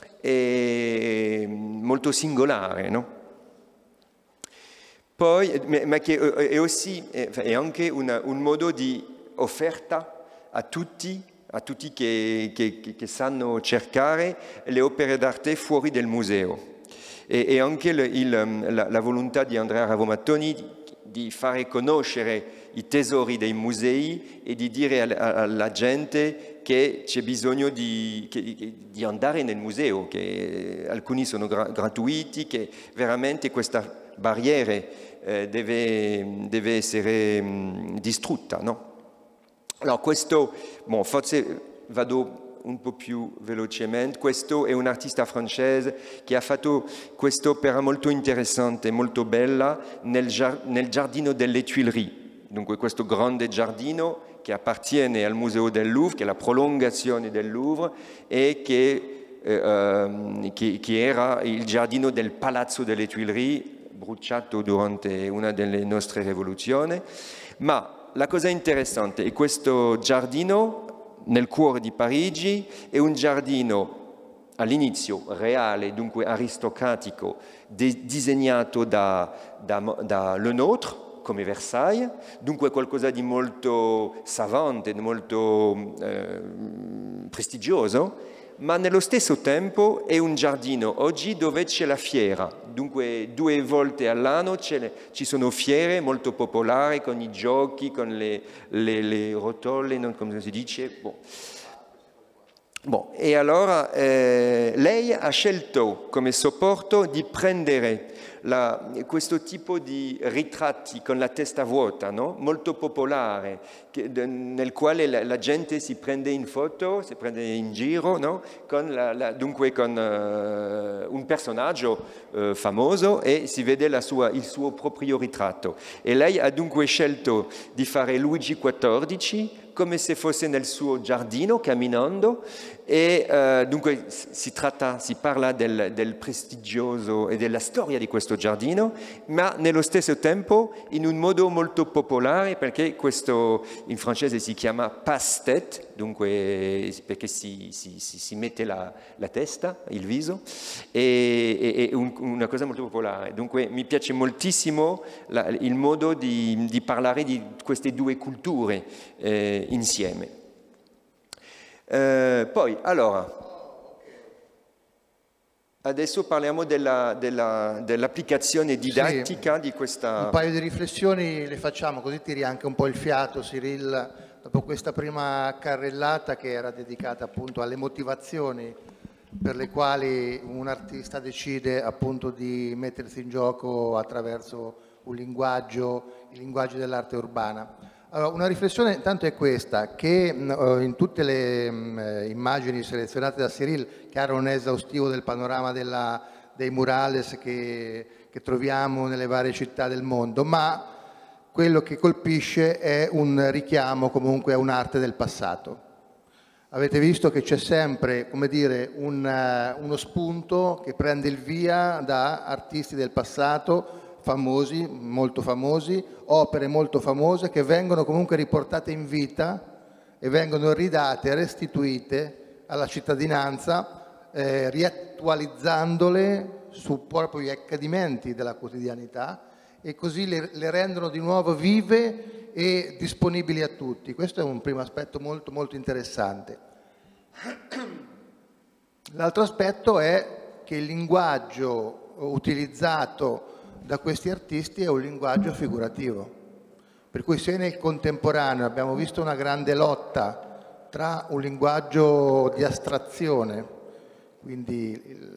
Speaker 3: e molto singolare, no? Poi, ma che è, aussi, è anche una, un modo di offerta a tutti, a tutti che, che, che sanno cercare le opere d'arte fuori del museo. E, e anche il, il, la, la volontà di Andrea Ravomattoni di, di fare conoscere i tesori dei musei e di dire alla, alla gente che c'è bisogno di, che, di andare nel museo, che alcuni sono gra, gratuiti, che veramente questa barriere eh, deve, deve essere mh, distrutta, no? Allora, questo, bon, forse vado un po' più velocemente, questo è un artista francese che ha fatto quest'opera molto interessante, molto bella, nel, nel giardino delle Tuileries, dunque questo grande giardino che appartiene al Museo del Louvre, che è la prolungazione del Louvre e che, eh, che, che era il giardino del Palazzo delle Tuileries, bruciato durante una delle nostre rivoluzioni. Ma la cosa interessante è questo giardino nel cuore di Parigi, è un giardino all'inizio reale, dunque aristocratico, disegnato da, da, da Le Nôtre, come Versailles, dunque qualcosa di molto savante, molto eh, prestigioso, ma nello stesso tempo è un giardino oggi dove c'è la fiera, dunque due volte all'anno ci sono fiere molto popolari con i giochi, con le, le, le rotelle, non come si dice. Bon. Bon. E allora eh, lei ha scelto come supporto di prendere la, questo tipo di ritratti con la testa vuota, no? Molto popolare, che, de, nel quale la, la gente si prende in foto, si prende in giro, no? Con la, la, dunque con uh, un personaggio uh, famoso e si vede la sua, il suo proprio ritratto. E lei ha dunque scelto di fare Luigi quattordici come se fosse nel suo giardino camminando e uh, dunque si tratta, si parla del, del prestigioso e della storia di questo giardino, ma nello stesso tempo in un modo molto popolare, perché questo in francese si chiama passe-tête, dunque perché si, si, si, si mette la, la testa, il viso, e è un, una cosa molto popolare. Dunque mi piace moltissimo la, il modo di, di parlare di queste due culture eh, insieme. Eh, poi, allora, adesso parliamo della, della, dell'applicazione didattica sì, di questa...
Speaker 2: Un paio di riflessioni le facciamo, così tiri anche un po' il fiato, Cyril, dopo questa prima carrellata che era dedicata appunto alle motivazioni per le quali un artista decide appunto di mettersi in gioco attraverso un linguaggio, il linguaggio dell'arte urbana. Allora, una riflessione intanto è questa, che uh, in tutte le um, immagini selezionate da Cyril, chiaro non è esaustivo del panorama della, dei murales che, che troviamo nelle varie città del mondo, ma quello che colpisce è un richiamo comunque a un'arte del passato. Avete visto che c'è sempre, come dire, un, uno spunto che prende il via da artisti del passato, famosi, molto famosi, opere molto famose che vengono comunque riportate in vita e vengono ridate, restituite alla cittadinanza, eh, riattualizzandole su proprio gli accadimenti della quotidianità e così le, le rendono di nuovo vive e disponibili a tutti. Questo è un primo aspetto molto molto interessante. L'altro aspetto è che il linguaggio utilizzato da questi artisti è un linguaggio figurativo, per cui se nel contemporaneo abbiamo visto una grande lotta tra un linguaggio di astrazione, quindi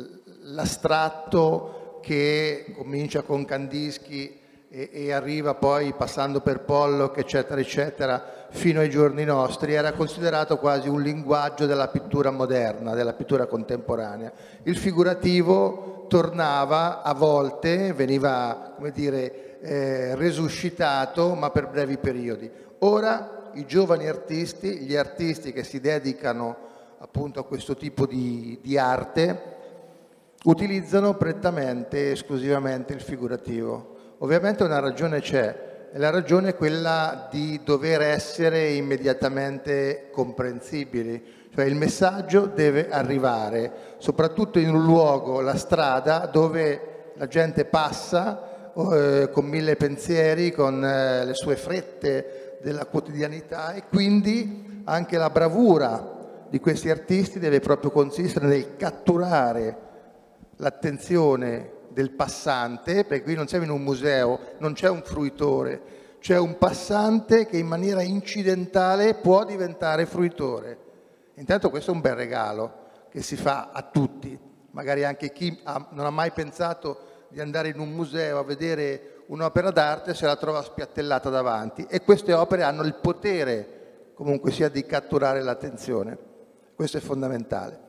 Speaker 2: l'astratto che comincia con Kandinsky e, e arriva poi passando per Pollock eccetera eccetera fino ai giorni nostri, era considerato quasi un linguaggio della pittura moderna, della pittura contemporanea. Il figurativo tornava a volte, veniva, come dire, eh, resuscitato, ma per brevi periodi. Ora i giovani artisti, gli artisti che si dedicano appunto a questo tipo di, di arte, utilizzano prettamente, esclusivamente il figurativo. Ovviamente una ragione c'è, e la ragione è quella di dover essere immediatamente comprensibili, cioè il messaggio deve arrivare, soprattutto in un luogo, la strada, dove la gente passa eh, con mille pensieri, con eh, le sue frette della quotidianità, e quindi anche la bravura di questi artisti deve proprio consistere nel catturare l'attenzione del passante, perché qui non siamo in un museo, non c'è un fruitore, c'è un passante che in maniera incidentale può diventare fruitore. Intanto questo è un bel regalo che si fa a tutti, magari anche chi ha, non ha mai pensato di andare in un museo a vedere un'opera d'arte se la trova spiattellata davanti, e queste opere hanno il potere comunque sia di catturare l'attenzione. Questo è fondamentale.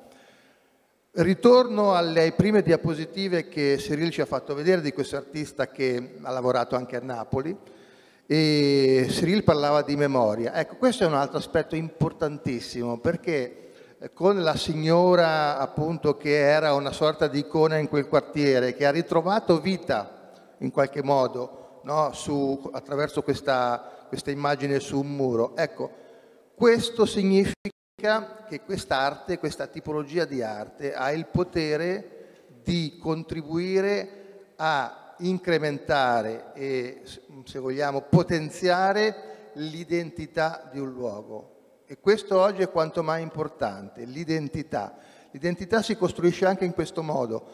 Speaker 2: Ritorno alle prime diapositive che Cyril ci ha fatto vedere di questo artista che ha lavorato anche a Napoli, e Cyril parlava di memoria. Ecco, questo è un altro aspetto importantissimo, perché con la signora appunto che era una sorta di icona in quel quartiere, che ha ritrovato vita in qualche modo, no? Su, attraverso questa, questa immagine su un muro, ecco, questo significa che quest'arte, questa tipologia di arte ha il potere di contribuire a incrementare e, se vogliamo, potenziare l'identità di un luogo. E questo oggi è quanto mai importante, l'identità. L'identità si costruisce anche in questo modo,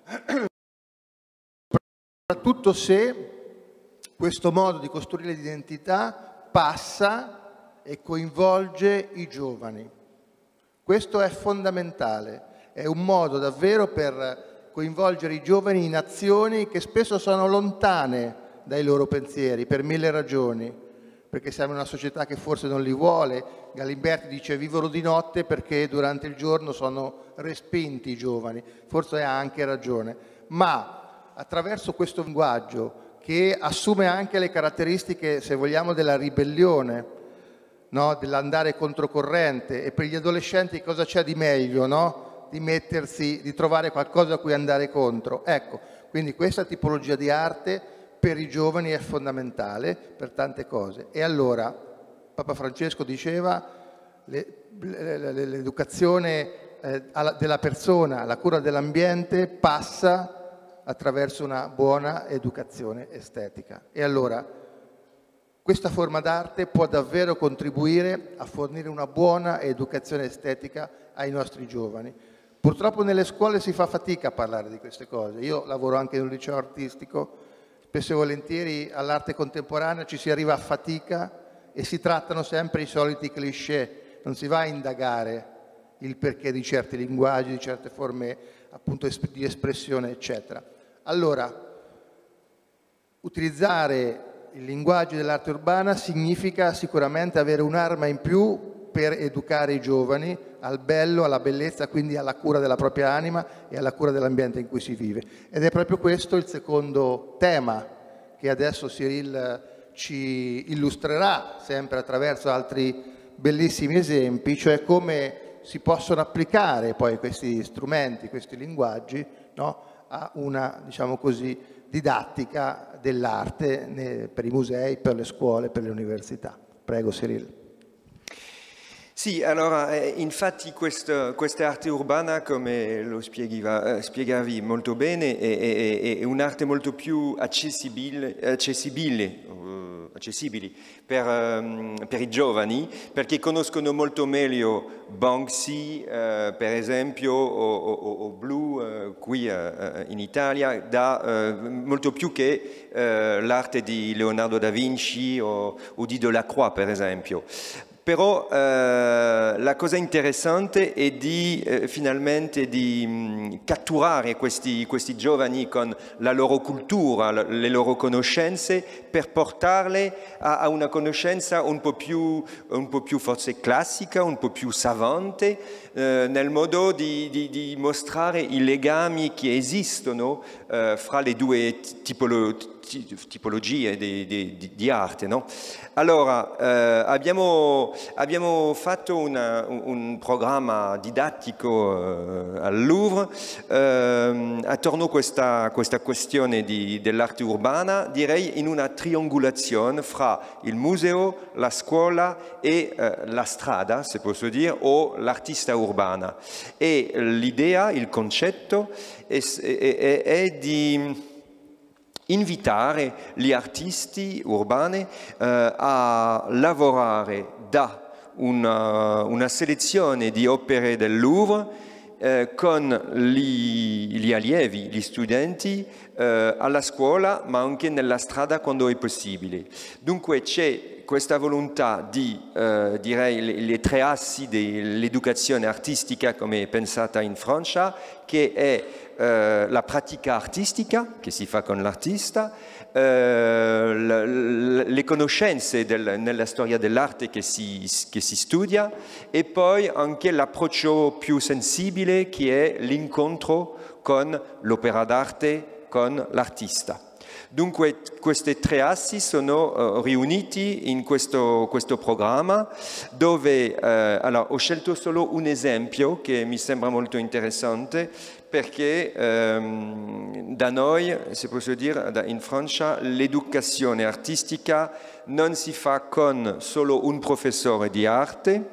Speaker 2: soprattutto se questo modo di costruire l'identità passa e coinvolge i giovani. Questo è fondamentale, è un modo davvero per coinvolgere i giovani in azioni che spesso sono lontane dai loro pensieri per mille ragioni, perché siamo in una società che forse non li vuole. Galimberti dice vivono di notte perché durante il giorno sono respinti i giovani, forse ha anche ragione, ma attraverso questo linguaggio che assume anche le caratteristiche, se vogliamo, della ribellione, no? Dell'andare controcorrente, e per gli adolescenti cosa c'è di meglio, no? Di mettersi, di trovare qualcosa a cui andare contro. Ecco, quindi questa tipologia di arte per i giovani è fondamentale per tante cose. E allora Papa Francesco diceva l'educazione eh, della persona, la cura dell'ambiente passa attraverso una buona educazione estetica. E allora questa forma d'arte può davvero contribuire a fornire una buona educazione estetica ai nostri giovani. Purtroppo nelle scuole si fa fatica a parlare di queste cose. Io lavoro anche in un liceo artistico, spesso e volentieri all'arte contemporanea ci si arriva a fatica e si trattano sempre i soliti cliché, non si va a indagare il perché di certi linguaggi, di certe forme appunto di espressione, eccetera. Allora, utilizzare il linguaggio dell'arte urbana significa sicuramente avere un'arma in più per educare i giovani al bello, alla bellezza, quindi alla cura della propria anima e alla cura dell'ambiente in cui si vive. Ed è proprio questo il secondo tema che adesso Cyril ci illustrerà, sempre attraverso altri bellissimi esempi, cioè come si possono applicare poi questi strumenti, questi linguaggi, no, a una, diciamo così, didattica dell'arte per i musei, per le scuole, per le università. Prego, Cyril.
Speaker 3: Sì, allora, eh, infatti questa, questa arte urbana, come lo spieghiva, eh, spiegavi molto bene, è, è, è un'arte molto più accessibile, accessibile, uh, accessibili per, um, per i giovani, perché conoscono molto meglio Banksy, uh, per esempio, o, o, o Blue, uh, qui uh, in Italia, da, uh, molto più che uh, l'arte di Leonardo da Vinci o, o di Delacroix, per esempio. Però eh, la cosa interessante è di eh, finalmente di mh, catturare questi, questi giovani con la loro cultura, le loro conoscenze, per portarle a, a una conoscenza un po' più, un po' più forse classica, un po' più savante, eh, nel modo di, di, di mostrare i legami che esistono eh, fra le due tipologie tipologie di, di, di arte, no? Allora, eh, abbiamo, abbiamo fatto una, un programma didattico eh, al Louvre eh, attorno a questa, questa questione dell'arte urbana, direi in una triangolazione fra il museo, la scuola e eh, la strada, se posso dire, o l'artista urbana. E l'idea, il concetto è, è, è di invitare gli artisti urbani eh, a lavorare da una, una selezione di opere del Louvre eh, con gli, gli allievi, gli studenti eh, alla scuola, ma anche nella strada quando è possibile. Dunque c'è questa volontà di, eh, direi, le, le tre assi dell'educazione artistica come è pensata in Francia, che è eh, la pratica artistica che si fa con l'artista, eh, le conoscenze del, nella storia dell'arte che si, che si studia, e poi anche l'approccio più sensibile che è l'incontro con l'opera d'arte, con l'artista. Dunque questi tre assi sono uh, riuniti in questo, questo programma dove uh, allora, ho scelto solo un esempio che mi sembra molto interessante perché um, da noi, se posso dire, in Francia l'educazione artistica non si fa con solo un professore di arte,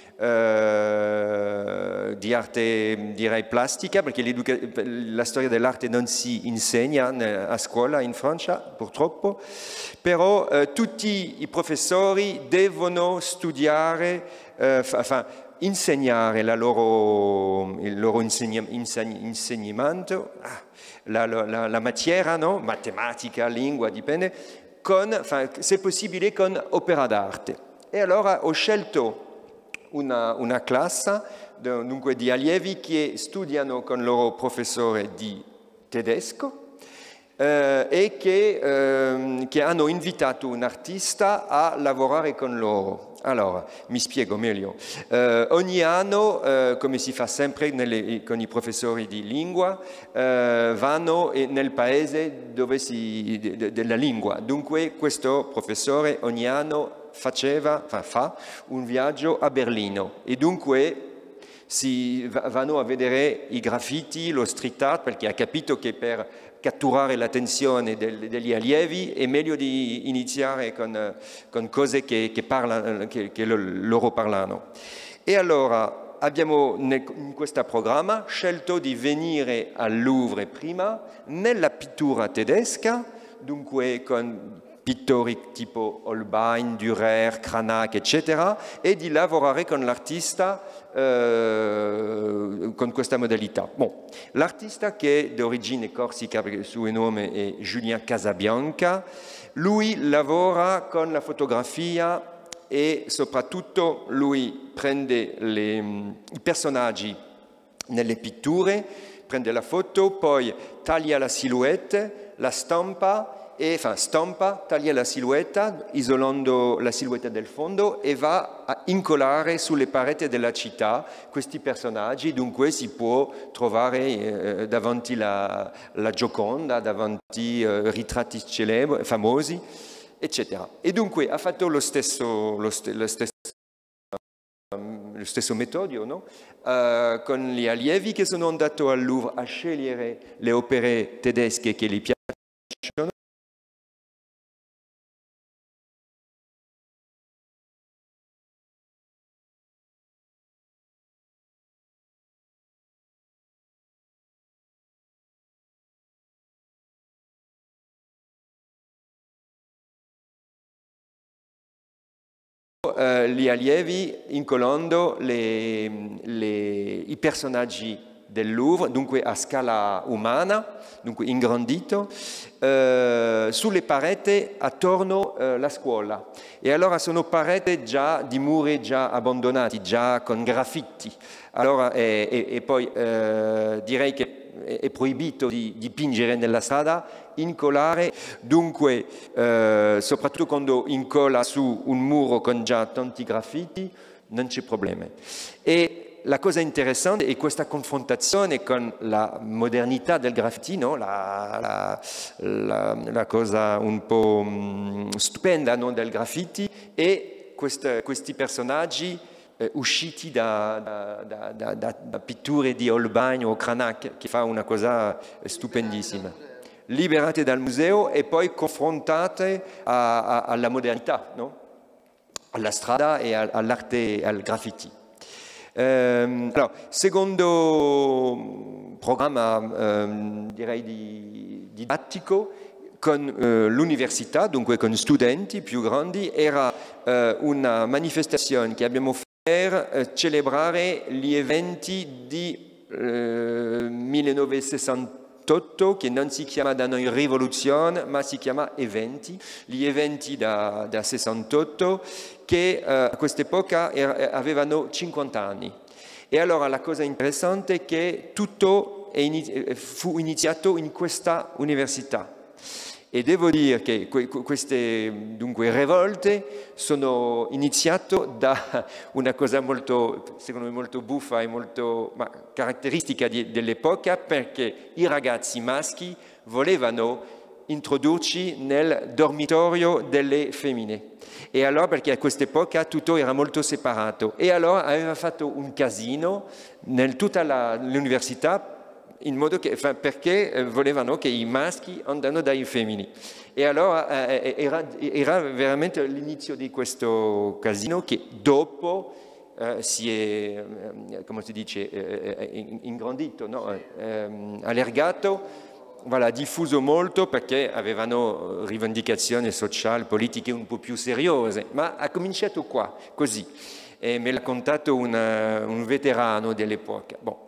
Speaker 3: Uh, di arte direi plastica, perché la storia dell'arte non si insegna a scuola in Francia purtroppo, però uh, tutti i professori devono studiare, uh, enfin, insegnare la loro, il loro insegna, insegn, insegnamento, ah, la, la, la matiera, no? Matematica, lingua, dipende, con, enfin, se possibile con opera d'arte. E allora ho scelto Una, una classe dunque di allievi che studiano con il loro professore di tedesco eh, e che, eh, che hanno invitato un artista a lavorare con loro. Allora, mi spiego meglio. Eh, ogni anno, eh, come si fa sempre nelle, con i professori di lingua, eh, vanno nel paese dove si, de, de, della lingua. Dunque questo professore ogni anno faceva, fa, fa un viaggio a Berlino e dunque si vanno a vedere i graffiti, lo street art, perché ha capito che per catturare l'attenzione del, degli allievi è meglio di iniziare con, con cose che, che, parlano, che, che loro parlano. E allora abbiamo in questo programma scelto di venire al Louvre prima nella pittura tedesca, dunque con pittori tipo Holbein, Dürer, Cranach, eccetera, e di lavorare con l'artista eh, con questa modalità. Bon, l'artista che è di origine corsica, perché il suo nome è Julien Casabianca, lui lavora con la fotografia e soprattutto lui prende le, i personaggi nelle pitture, prende la foto, poi taglia la silhouette, la stampa, e enfin, stampa, taglia la silhouetta, isolando la silhouetta del fondo e va a incollare sulle pareti della città questi personaggi, dunque si può trovare eh, davanti la, la Gioconda, davanti eh, ritratti celebri, famosi, eccetera. E dunque ha fatto lo stesso, lo st lo stesso lo stesso metodo, no? uh, con gli allievi che sono andati al Louvre a scegliere le opere tedesche che gli piacciono. Uh, gli allievi incollando le, le, i personaggi del Louvre, dunque a scala umana, dunque ingrandito, uh, sulle pareti attorno alla uh, scuola. E allora sono pareti già di muri già abbandonati, già con graffiti. Allora, e, e, e poi uh, direi che è proibito di dipingere nella strada, incollare, dunque eh, soprattutto quando incolla su un muro con già tanti graffiti non c'è problema. E la cosa interessante è questa confrontazione con la modernità del graffiti, no? la, la, la, la cosa un po' mh, stupenda, no? del graffiti e queste, questi personaggi usciti da, da, da, da, da pitture di Holbein o Cranach, che fa una cosa stupendissima. Liberate dal museo e poi confrontate a, a, alla modernità, no? alla strada e all'arte, al graffiti. Um, allora, secondo programma, um, direi di, didattico, con uh, l'università, dunque con studenti più grandi, era uh, una manifestazione che abbiamo fatto per uh, celebrare gli eventi di uh, millenovecentosessantotto, che non si chiama da noi rivoluzione, ma si chiama eventi, gli eventi da, da sessantotto, che uh, a quest'epoca avevano cinquanta anni. E allora la cosa interessante è che tutto è inizi- fu iniziato in questa università. E devo dire che queste dunque, rivolte sono iniziate da una cosa molto, secondo me, molto buffa e molto ma, caratteristica di, dell'epoca, perché i ragazzi maschi volevano introdurci nel dormitorio delle femmine. E allora, perché a quest'epoca tutto era molto separato, e allora aveva fatto un casino in tutta la, l'università, in modo che, perché volevano che i maschi andino dai femmini. E allora eh, era, era veramente l'inizio di questo casino che dopo eh, si è, eh, come si dice, eh, ingrandito, no? eh, allargato, voilà, diffuso molto perché avevano rivendicazioni sociali, politiche un po' più seriose, ma ha cominciato qua, così. E me l'ha contato una, un veterano dell'epoca. Bon.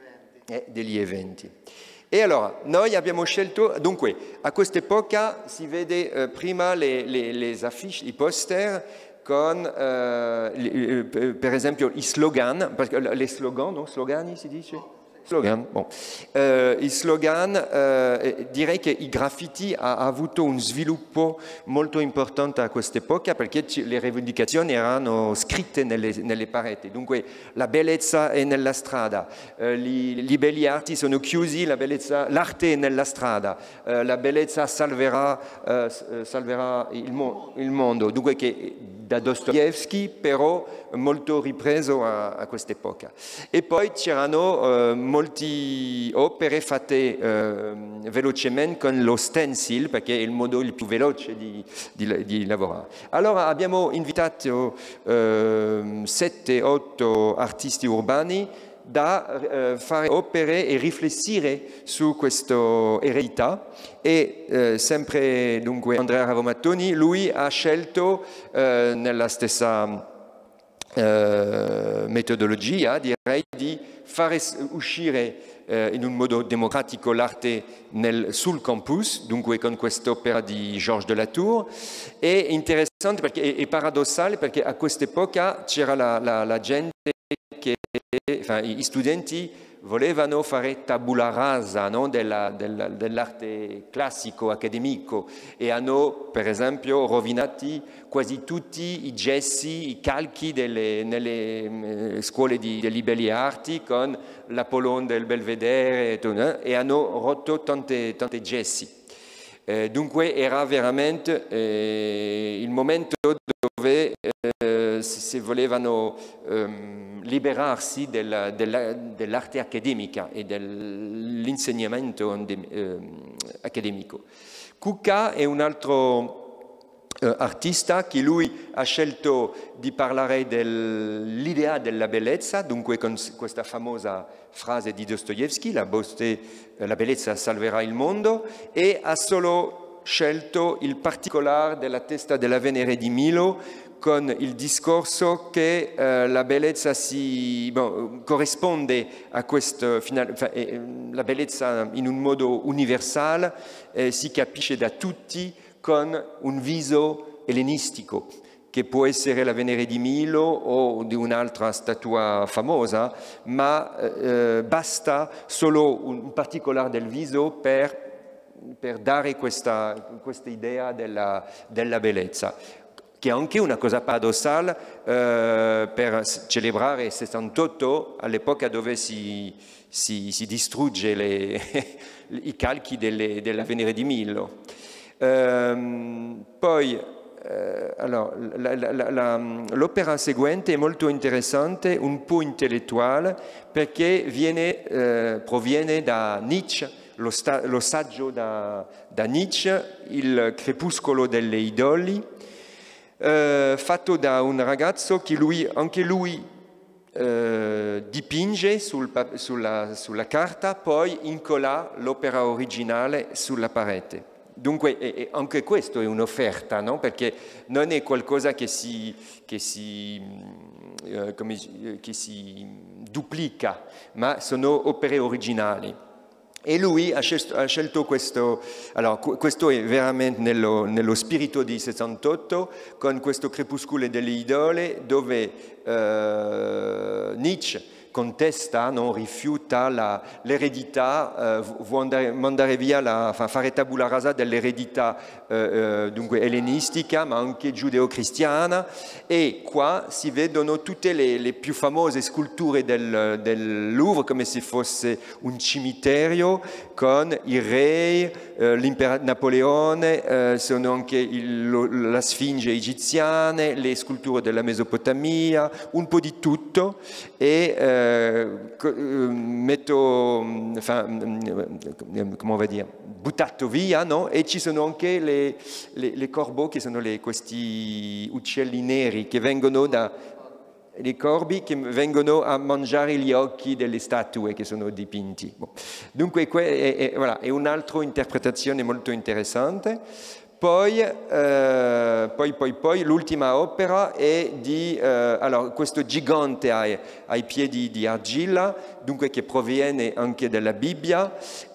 Speaker 3: Degli eventi. E allora, noi abbiamo scelto, dunque, a quest'epoca si vede eh, prima le, le, le affiche, i poster con, eh, le, per esempio, i slogan, perché le slogan, no? Slogani si dice? Slogan, bon. eh, I slogan, eh, direi che i graffiti ha, ha avuto un sviluppo molto importante a quest'epoca perché le rivendicazioni erano scritte nelle, nelle pareti, dunque la bellezza è nella strada, eh, i belli arti sono chiusi, la bellezza, l'arte è nella strada, eh, la bellezza salverà, eh, salverà il, mo il mondo, dunque che da Dostoevsky, però molto ripreso a, a quest'epoca. E poi c'erano eh, molte opere fatte eh, velocemente con lo stencil, perché è il modo il più veloce di, di, di lavorare. Allora abbiamo invitato eh, sette otto artisti urbani da eh, fare opere e riflettere su questa eredità e eh, sempre dunque Andrea Ravomattoni, lui ha scelto eh, nella stessa eh, metodologia, direi, di fare uscire eh, in un modo democratico l'arte nel, sul campus, dunque con quest'opera di Georges de la Tour. È interessante perché è, è paradossale perché a quest'epoca c'era la, la, la gente che Enfin, gli studenti volevano fare tabula rasa, no? della, della, dell'arte classico, accademico, e hanno per esempio rovinato quasi tutti i gessi, i calchi delle, nelle eh, scuole di, delle belle arti con l'Apollon del Belvedere e, tutto, e hanno rotto tante, tante gessi. Eh, dunque era veramente eh, il momento dove dove eh, si volevano ehm, liberarsi della, della, dell'arte accademica e dell'insegnamento eh, accademico. Cucca è un altro Uh, artista che lui ha scelto di parlare dell'idea della bellezza, dunque con questa famosa frase di Dostoevsky, la, boste, la bellezza salverà il mondo, e ha solo scelto il particolare della testa della Venere di Milo con il discorso che uh, la bellezza si, bon, corrisponde a questo, final, eh, la bellezza in un modo universale eh, si capisce da tutti con un viso ellenistico, che può essere la Venere di Milo o di un'altra statua famosa, ma eh, basta solo un particolare del viso per, per dare questa, questa idea della, della bellezza, che è anche una cosa paradossale eh, per celebrare il sessantotto, all'epoca dove si, si, si distrugge le, i calchi delle, della Venere di Milo. Um, poi eh, allora, l'opera seguente è molto interessante, un po' intellettuale, perché viene, eh, proviene da Nietzsche, lo, sta, lo saggio da, da Nietzsche, Il crepuscolo delle idoli, eh, fatto da un ragazzo che lui, anche lui eh, dipinge sul, sulla, sulla carta, poi incolla l'opera originale sulla parete. Dunque anche questo è un'offerta, no? Perché non è qualcosa che si, che, si, eh, come, che si duplica, ma sono opere originali. E lui ha scelto, ha scelto questo, allora, questo è veramente nello, nello spirito di sessantotto, con questo crepuscolo delle idole, dove eh, Nietzsche contesta, non rifiuta l'eredità, eh, vuole andare, mandare via, la, fare tabula rasa dell'eredità eh, dunque ellenistica, ma anche giudeo-cristiana, e qua si vedono tutte le, le più famose sculture del, del Louvre, come se fosse un cimitero, con i re, eh, l'imperatore Napoleone, eh, sono anche il, la Sfinge egiziana, le sculture della Mesopotamia, un po' di tutto, e eh, metto, enfin, come va dire, buttato via, no? E ci sono anche le, le, le corbeaux, che sono le, questi uccelli neri che vengono da, i corbi che vengono a mangiare gli occhi delle statue che sono dipinti. Bon. Dunque è, è, voilà, è un'altra interpretazione molto interessante. Poi, eh, poi, poi, poi l'ultima opera è di eh, allora, questo gigante ai, ai piedi di argilla, dunque che proviene anche dalla Bibbia,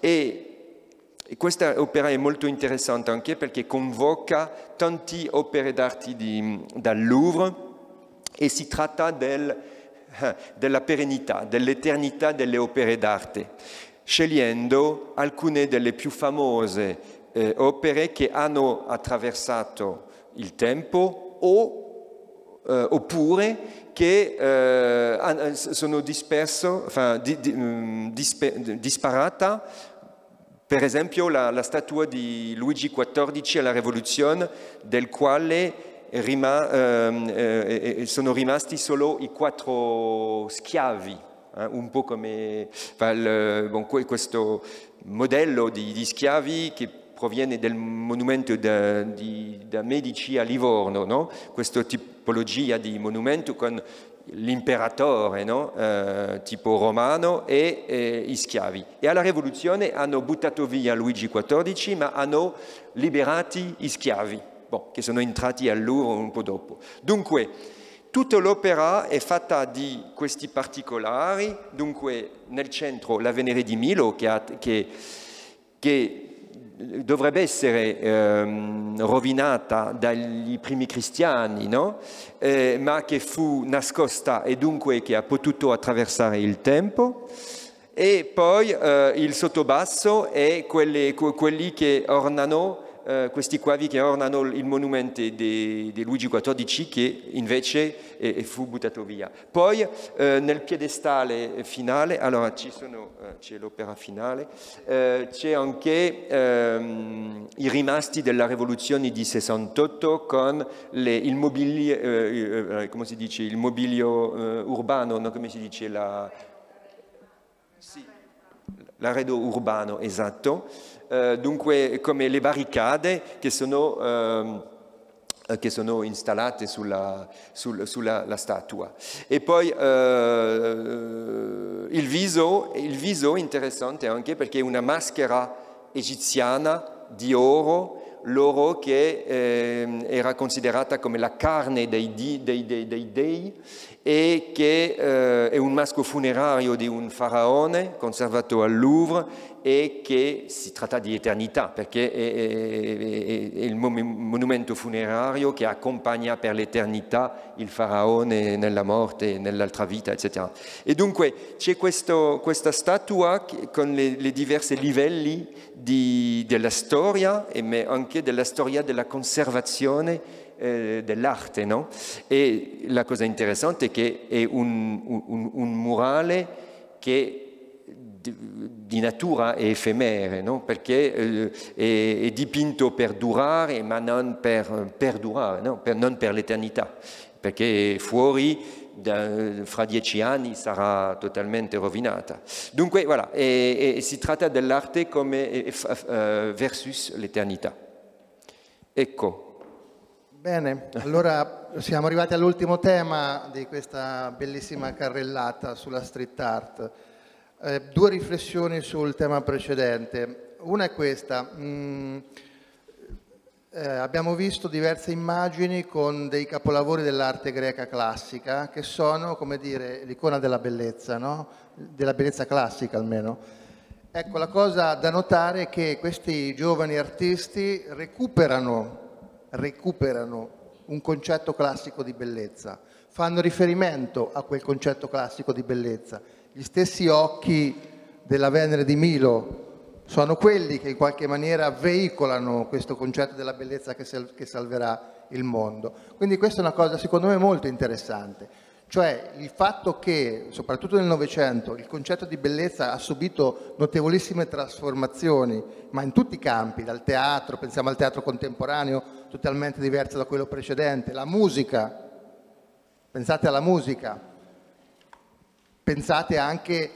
Speaker 3: e, e questa opera è molto interessante anche perché convoca tante opere d'arte dal Louvre, e si tratta del, della perenità, dell'eternità delle opere d'arte, scegliendo alcune delle più famose Eh, opere che hanno attraversato il tempo o, eh, oppure che eh, sono disperso, enfin, di, di, disper, disparata. Per esempio la, la statua di Luigi quattordici alla Rivoluzione, del quale rima, eh, eh, sono rimasti solo i quattro schiavi, eh, un po' come il, bon, questo modello di, di schiavi che proviene del monumento da, di, da Medici a Livorno, no? Questa tipologia di monumento con l'imperatore, no? eh, tipo romano, e eh, i schiavi. E alla Rivoluzione hanno buttato via Luigi quattordici, ma hanno liberati i schiavi, bon, che sono entrati al Louvre un po' dopo. Dunque, tutta l'opera è fatta di questi particolari, dunque nel centro la Venere di Milo, che, ha, che, che dovrebbe essere ehm, rovinata dagli primi cristiani, no? eh, ma che fu nascosta e dunque che ha potuto attraversare il tempo. E poi eh, il sottobasso è quelli, quelli che ornano eh, questi quadri che ornano il monumento di, di Luigi quattordici che invece è, è fu buttato via. Poi eh, nel piedestale finale, allora ci sono, eh, c'è l'opera finale, eh, c'è anche ehm, i rimasti della rivoluzione di sessantotto con le, il mobilio, eh, eh, come si dice, il mobilio eh, urbano, no? Come si dice la... Sì. L'arredo urbano, esatto, eh, dunque come le barricade che sono, eh, che sono installate sulla, sul, sulla la statua. E poi eh, il viso, il viso è interessante anche perché è una maschera egiziana di oro, l'oro che eh, era considerata come la carne dei, di, dei, dei, dei dei e che eh, è un masco funerario di un faraone conservato al Louvre e che si tratta di eternità perché è, è, è, è il monumento funerario che accompagna per l'eternità il faraone nella morte, nell'altra vita, eccetera. E dunque c'è questo, questa statua che, con le, le diversi livelli di, della storia e anche della storia della conservazione Eh, dell'arte, no? E la cosa interessante è che è un, un, un murale che di, di natura è effemere, no? Perché eh, è, è dipinto per durare, ma non per perdurare, no? Per, non per l'eternità, perché fuori da, fra dieci anni sarà totalmente rovinata. Dunque, voilà, e, e si tratta dell'arte come eh, versus l'eternità. Ecco.
Speaker 2: Bene, allora siamo arrivati all'ultimo tema di questa bellissima carrellata sulla street art. Eh, due riflessioni sul tema precedente. Una è questa. Mm, eh, abbiamo visto diverse immagini con dei capolavori dell'arte greca classica che sono, come dire, l'icona della bellezza, no? Della bellezza classica almeno. Ecco, la cosa da notare è che questi giovani artisti recuperano recuperano un concetto classico di bellezza, fanno riferimento a quel concetto classico di bellezza. Gli stessi occhi della Venere di Milo sono quelli che in qualche maniera veicolano questo concetto della bellezza che, sal- che salverà il mondo. Quindi questa è una cosa secondo me molto interessante. Cioè il fatto che, soprattutto nel Novecento, il concetto di bellezza ha subito notevolissime trasformazioni, ma in tutti i campi, dal teatro, pensiamo al teatro contemporaneo, totalmente diverso da quello precedente, la musica, pensate alla musica, pensate anche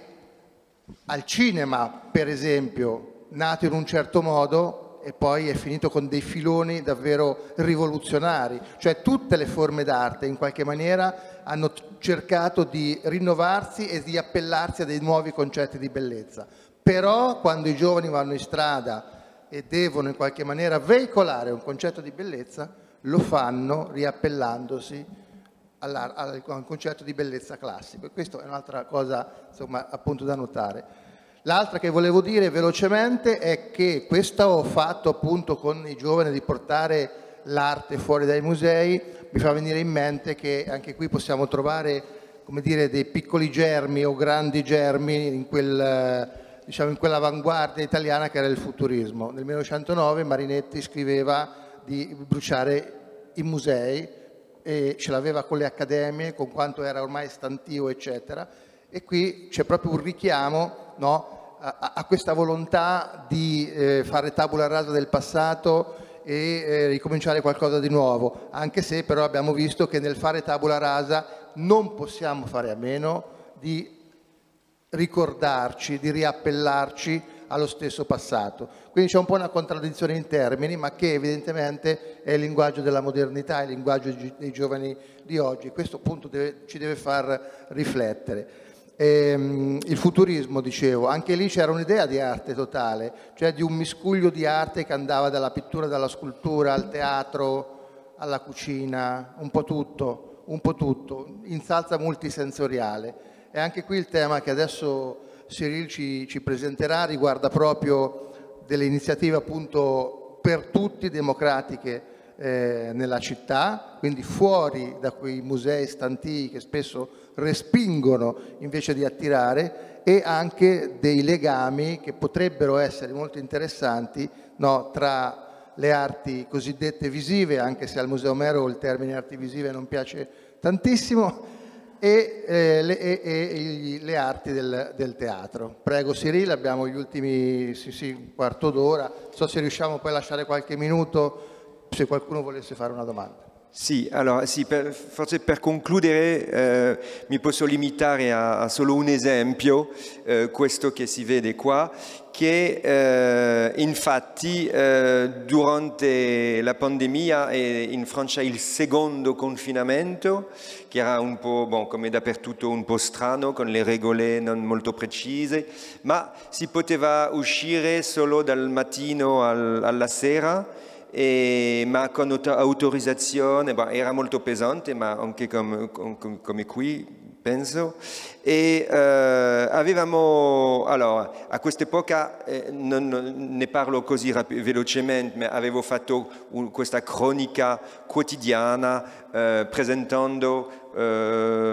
Speaker 2: al cinema, per esempio, nato in un certo modo e poi è finito con dei filoni davvero rivoluzionari, cioè tutte le forme d'arte in qualche maniera hanno cercato di rinnovarsi e di appellarsi a dei nuovi concetti di bellezza. Però quando i giovani vanno in strada e devono in qualche maniera veicolare un concetto di bellezza, lo fanno riappellandosi alla, al, al concetto di bellezza classico. E questa è un'altra cosa, insomma, appunto da notare. L'altra che volevo dire velocemente è che questo fatto appunto con i giovani di portare l'arte fuori dai musei mi fa venire in mente che anche qui possiamo trovare, come dire, dei piccoli germi o grandi germi in, quel, diciamo, in quell'avanguardia italiana che era il futurismo. Nel millenovecentonove Marinetti scriveva di bruciare i musei e ce l'aveva con le accademie, con quanto era ormai stantio, eccetera. E qui c'è proprio un richiamo, no, a, a questa volontà di eh, fare tabula rasa del passato e eh, ricominciare qualcosa di nuovo, anche se però abbiamo visto che nel fare tabula rasa non possiamo fare a meno di ricordarci, di riappellarci allo stesso passato. Quindi c'è un po' una contraddizione in termini, ma che evidentemente è il linguaggio della modernità, il linguaggio dei giovani di oggi. Questo appunto deve, ci deve far riflettere. Ehm, il futurismo, dicevo, anche lì c'era un'idea di arte totale, cioè di un miscuglio di arte che andava dalla pittura, dalla scultura, al teatro, alla cucina, un po' tutto, un po' tutto, in salsa multisensoriale. E anche qui il tema che adesso Cyril ci, ci presenterà riguarda proprio delle iniziative appunto per tutti democratiche eh, nella città, quindi fuori da quei musei stantii che spesso respingono invece di attirare, e anche dei legami che potrebbero essere molto interessanti, no, tra le arti cosiddette visive, anche se al Museo Omero il termine arti visive non piace tantissimo, e, eh, le, e, e le arti del, del teatro. Prego Cyril, abbiamo gli ultimi sì, sì, un quarto d'ora, non so se riusciamo poi a lasciare qualche minuto se qualcuno volesse fare una domanda.
Speaker 3: Sì, allora, sì, per, forse per concludere eh, mi posso limitare a, a solo un esempio, eh, questo che si vede qua, che eh, infatti eh, durante la pandemia e in Francia il secondo confinamento, che era un po', bon, come dappertutto, un po' strano, con le regole non molto precise, ma si poteva uscire solo dal mattino al, alla sera, E, ma con autorizzazione, bah, era molto pesante, ma anche come, come, come qui penso, e eh, avevamo, allora, a quest'epoca eh, non, non, ne parlo così velocemente, ma avevo fatto un, questa cronica quotidiana eh, presentando eh,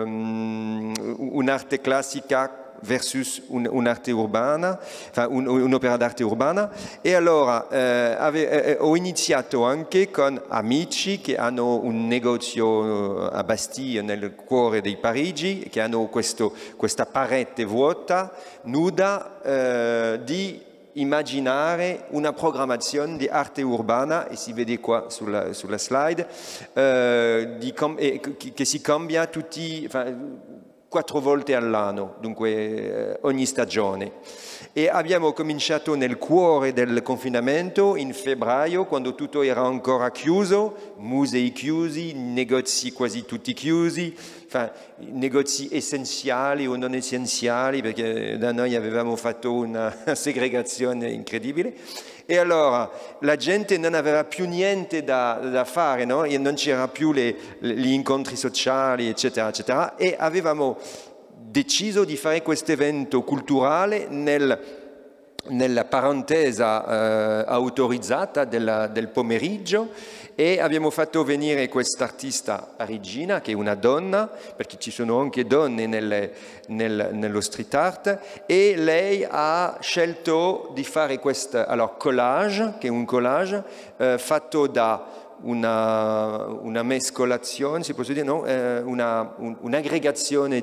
Speaker 3: un'arte classica versus un, un'arte urbana, enfin, un, un'opera d'arte urbana, e allora eh, ave, eh, ho iniziato anche con amici che hanno un negozio a Bastille, nel cuore di Parigi, che hanno questo, questa parete vuota, nuda, eh, di immaginare una programmazione di arte urbana, e si vede qua sulla, sulla slide, eh, di, eh, che si cambia tutti, enfin, quattro volte all'anno, dunque eh, ogni stagione. E abbiamo cominciato nel cuore del confinamento, in febbraio, quando tutto era ancora chiuso, musei chiusi, negozi quasi tutti chiusi, enfin, negozi essenziali o non essenziali, perché da noi avevamo fatto una segregazione incredibile. E allora la gente non aveva più niente da, da fare, no? E non c'era più le, gli incontri sociali, eccetera, eccetera, e avevamo deciso di fare questo evento culturale nel, nella parentesa eh, autorizzata della, del pomeriggio, e abbiamo fatto venire quest'artista parigina, che è una donna, perché ci sono anche donne nelle, nel, nello street art, e lei ha scelto di fare questo allora, collage, che è un collage eh, fatto da una, una mescolazione, si può dire, no? eh, una, un, un'aggregazione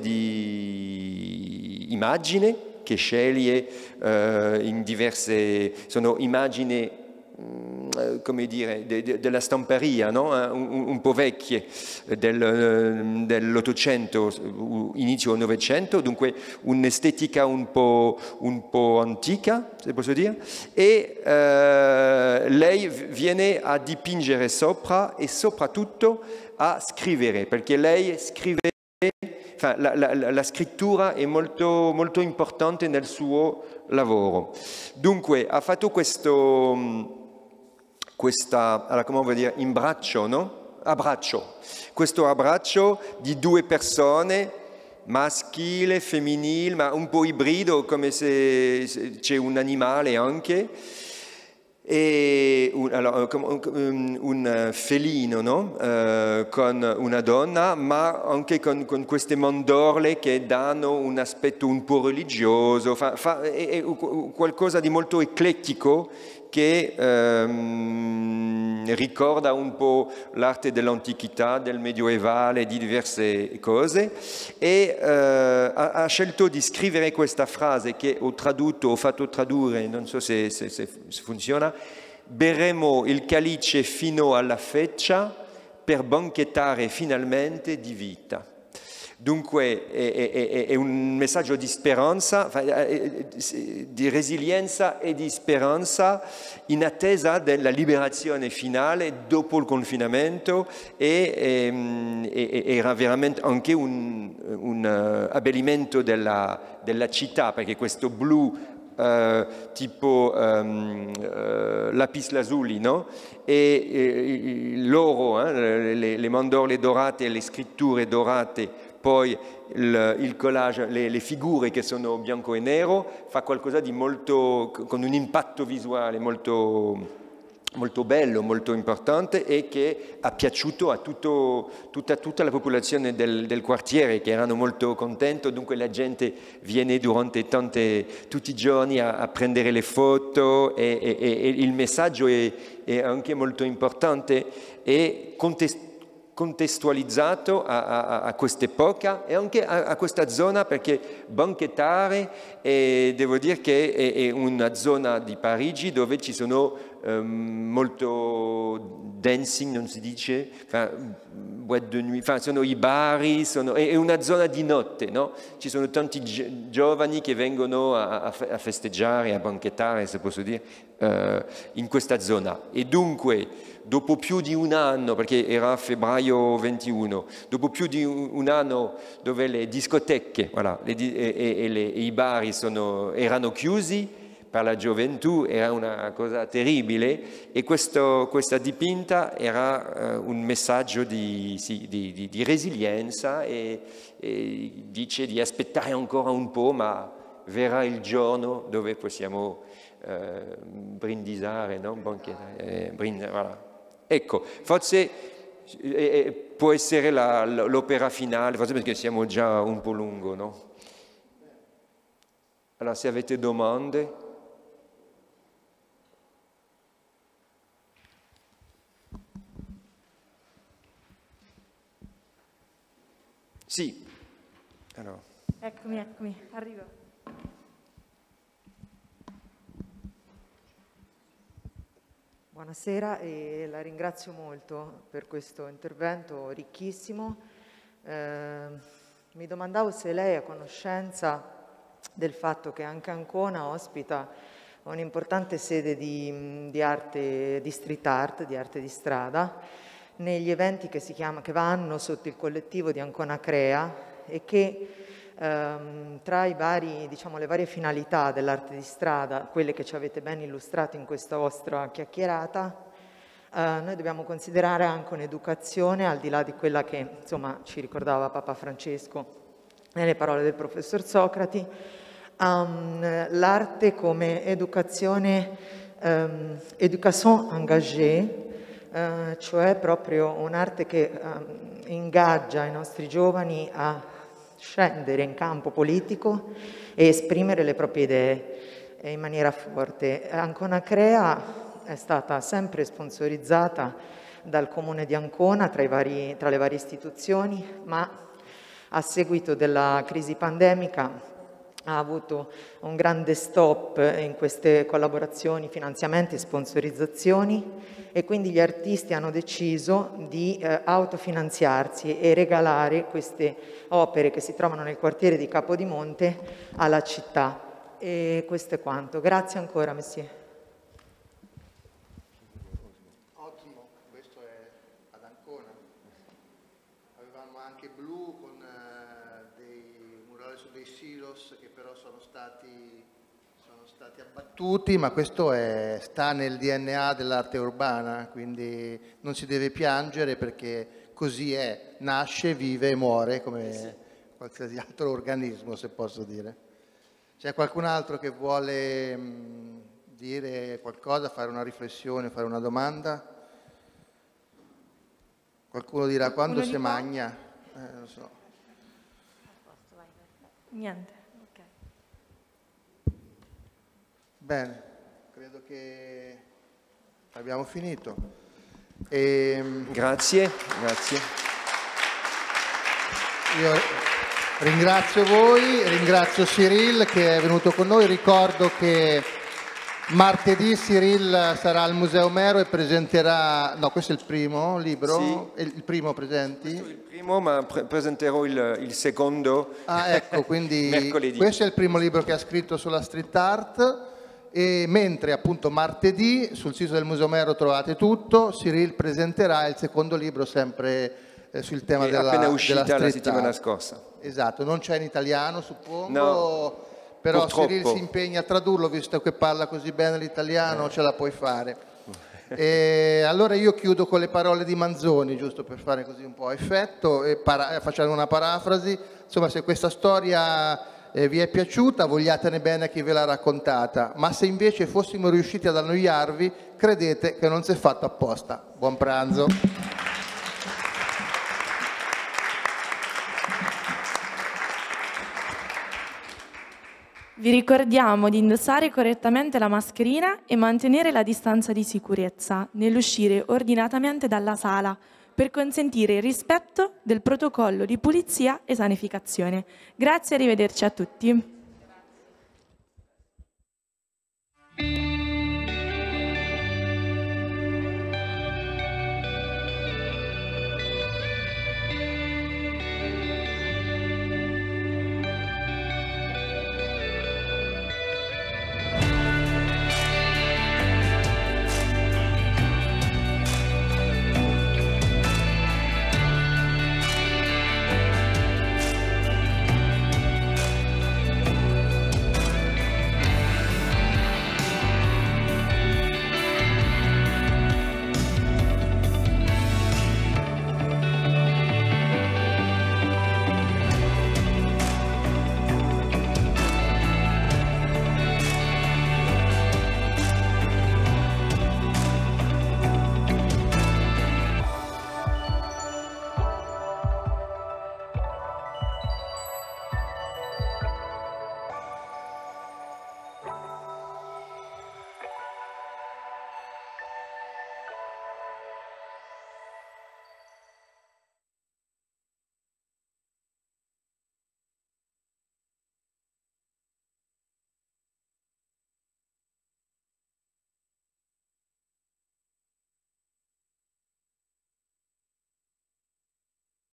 Speaker 3: di immagini che sceglie eh, in diverse, sono immagini come dire, de, de, della stamperia, no? un, un po' vecchie del, dell'Ottocento, inizio Novecento, dunque un'estetica un po', un po' antica, se posso dire, e eh, lei viene a dipingere sopra e soprattutto a scrivere, perché lei scrive, enfin, la, la, la scrittura è molto, molto importante nel suo lavoro. Dunque ha fatto questo questa, allora, come vuol dire, imbraccio, no? Abbraccio, questo abbraccio di due persone, maschile, femminile, ma un po' ibrido, come se, se c'è un animale anche, e un, allora, un, un felino, no? uh, con una donna, ma anche con, con queste mandorle che danno un aspetto un po' religioso, fa, fa, è, è qualcosa di molto eclettico, che ehm, ricorda un po' l'arte dell'antichità, del medievale, di diverse cose, e eh, ha, ha scelto di scrivere questa frase che ho tradotto, ho fatto tradurre, non so se, se, se funziona: berremo il calice fino alla feccia per banchettare finalmente di vita. Dunque è, è, è un messaggio di speranza, di resilienza e di speranza in attesa della liberazione finale dopo il confinamento, e, e, e era veramente anche un, un abbellimento della, della città, perché questo blu Uh, tipo um, uh, lapis lazuli, no? E, e l'oro, eh? le, le mandorle dorate, le scritture dorate, poi il, il collage, le, le figure che sono bianco e nero, fa qualcosa di molto, con un impatto visuale molto, molto bello, molto importante e che ha piaciuto a tutto, tutta, tutta la popolazione del, del quartiere, che erano molto contenti. Dunque la gente viene durante tante, tutti i giorni a, a prendere le foto e, e, e il messaggio è, è anche molto importante e contestuale, contestualizzato a, a, a quest'epoca e anche a, a questa zona, perché banchettare è, devo dire che è, è una zona di Parigi dove ci sono um, molto dancing, non si dice, enfin, boîte de nuit, enfin, sono i bari, sono, è, è una zona di notte, no? Ci sono tanti gi giovani che vengono a, a, a festeggiare, a banchettare, se posso dire, uh, in questa zona e dunque dopo più di un anno, perché era febbraio ventuno, dopo più di un anno dove le discoteche voilà, le, e, e, le, e i bari sono, erano chiusi per la gioventù, era una cosa terribile e questo, questa dipinta era uh, un messaggio di, sì, di, di, di resilienza e, e dice di aspettare ancora un po', ma verrà il giorno dove possiamo uh, brindisare, no? Banchettare, eh, brindare, voilà. Ecco, forse eh, può essere l'opera finale, forse perché siamo già un po' lungo, no? Allora, se avete domande... Sì. Allora.
Speaker 1: Eccomi, eccomi, arrivo.
Speaker 4: Buonasera e la ringrazio molto per questo intervento ricchissimo. Eh, mi domandavo se lei è a conoscenza del fatto che anche Ancona ospita un'importante sede di, di arte, di street art, di arte di strada, negli eventi che, si chiama, che vanno sotto il collettivo di Ancona Crea e che ehm, tra i vari, diciamo, le varie finalità dell'arte di strada, quelle che ci avete ben illustrato in questa vostra chiacchierata, eh, noi dobbiamo considerare anche un'educazione, al di là di quella che insomma, ci ricordava Papa Francesco nelle parole del professor Socrati, um, l'arte come educazione, um, education engagée, Uh, cioè proprio un'arte che uh, ingaggia i nostri giovani a scendere in campo politico e esprimere le proprie idee in maniera forte. Ancona Crea è stata sempre sponsorizzata dal Comune di Ancona tra, i vari, tra le varie istituzioni, ma a seguito della crisi pandemica ha avuto un grande stop in queste collaborazioni, finanziamenti e sponsorizzazioni e quindi gli artisti hanno deciso di eh, autofinanziarsi e regalare queste opere che si trovano nel quartiere di Capodimonte alla città. E questo è quanto. Grazie ancora, Messie.
Speaker 2: Ottimo, questo è ad Ancona. Avevamo anche Blu con eh, dei murali su dei silos che però sono stati, sono stati abbattuti, ma questo è, sta nel D N A dell'arte urbana, quindi non si deve piangere perché così è, nasce, vive e muore come sì. qualsiasi altro organismo, se posso dire. C'è qualcun altro che vuole mh, dire qualcosa, fare una riflessione, fare una domanda? Qualcuno dirà quando si magna? Eh, non so.
Speaker 1: Niente, ok.
Speaker 2: Bene, credo che abbiamo finito. E...
Speaker 3: Grazie, grazie.
Speaker 2: Io ringrazio voi, ringrazio Cyril che è venuto con noi. Ricordo che martedì Cyril sarà al Museo Omero e presenterà, no, questo è il primo libro, sì. Il primo presenti?
Speaker 3: Questo è il primo, ma pre presenterò il, il secondo.
Speaker 2: Ah, ecco, quindi
Speaker 3: mercoledì.
Speaker 2: Questo è il primo libro che ha scritto sulla street art, e mentre appunto martedì sul sito del Museo Omero trovate tutto, Cyril presenterà il secondo libro sempre eh, sul tema
Speaker 3: è
Speaker 2: della,
Speaker 3: appena uscita
Speaker 2: della street
Speaker 3: la settimana
Speaker 2: art.
Speaker 3: scorsa.
Speaker 2: Esatto, non c'è in italiano suppongo.
Speaker 3: No.
Speaker 2: Però
Speaker 3: Purtroppo.
Speaker 2: Cyril si impegna a tradurlo, visto che parla così bene l'italiano, eh. ce la puoi fare. E allora io chiudo con le parole di Manzoni, giusto per fare così un po' effetto, e facendo una parafrasi. Insomma, se questa storia eh, vi è piaciuta, vogliatene bene a chi ve l'ha raccontata, ma se invece fossimo riusciti ad annoiarvi, credete che non si è fatto apposta. Buon pranzo.
Speaker 1: Vi ricordiamo di indossare correttamente la mascherina e mantenere la distanza di sicurezza nell'uscire ordinatamente dalla sala per consentire il rispetto del protocollo di pulizia e sanificazione. Grazie e arrivederci a tutti.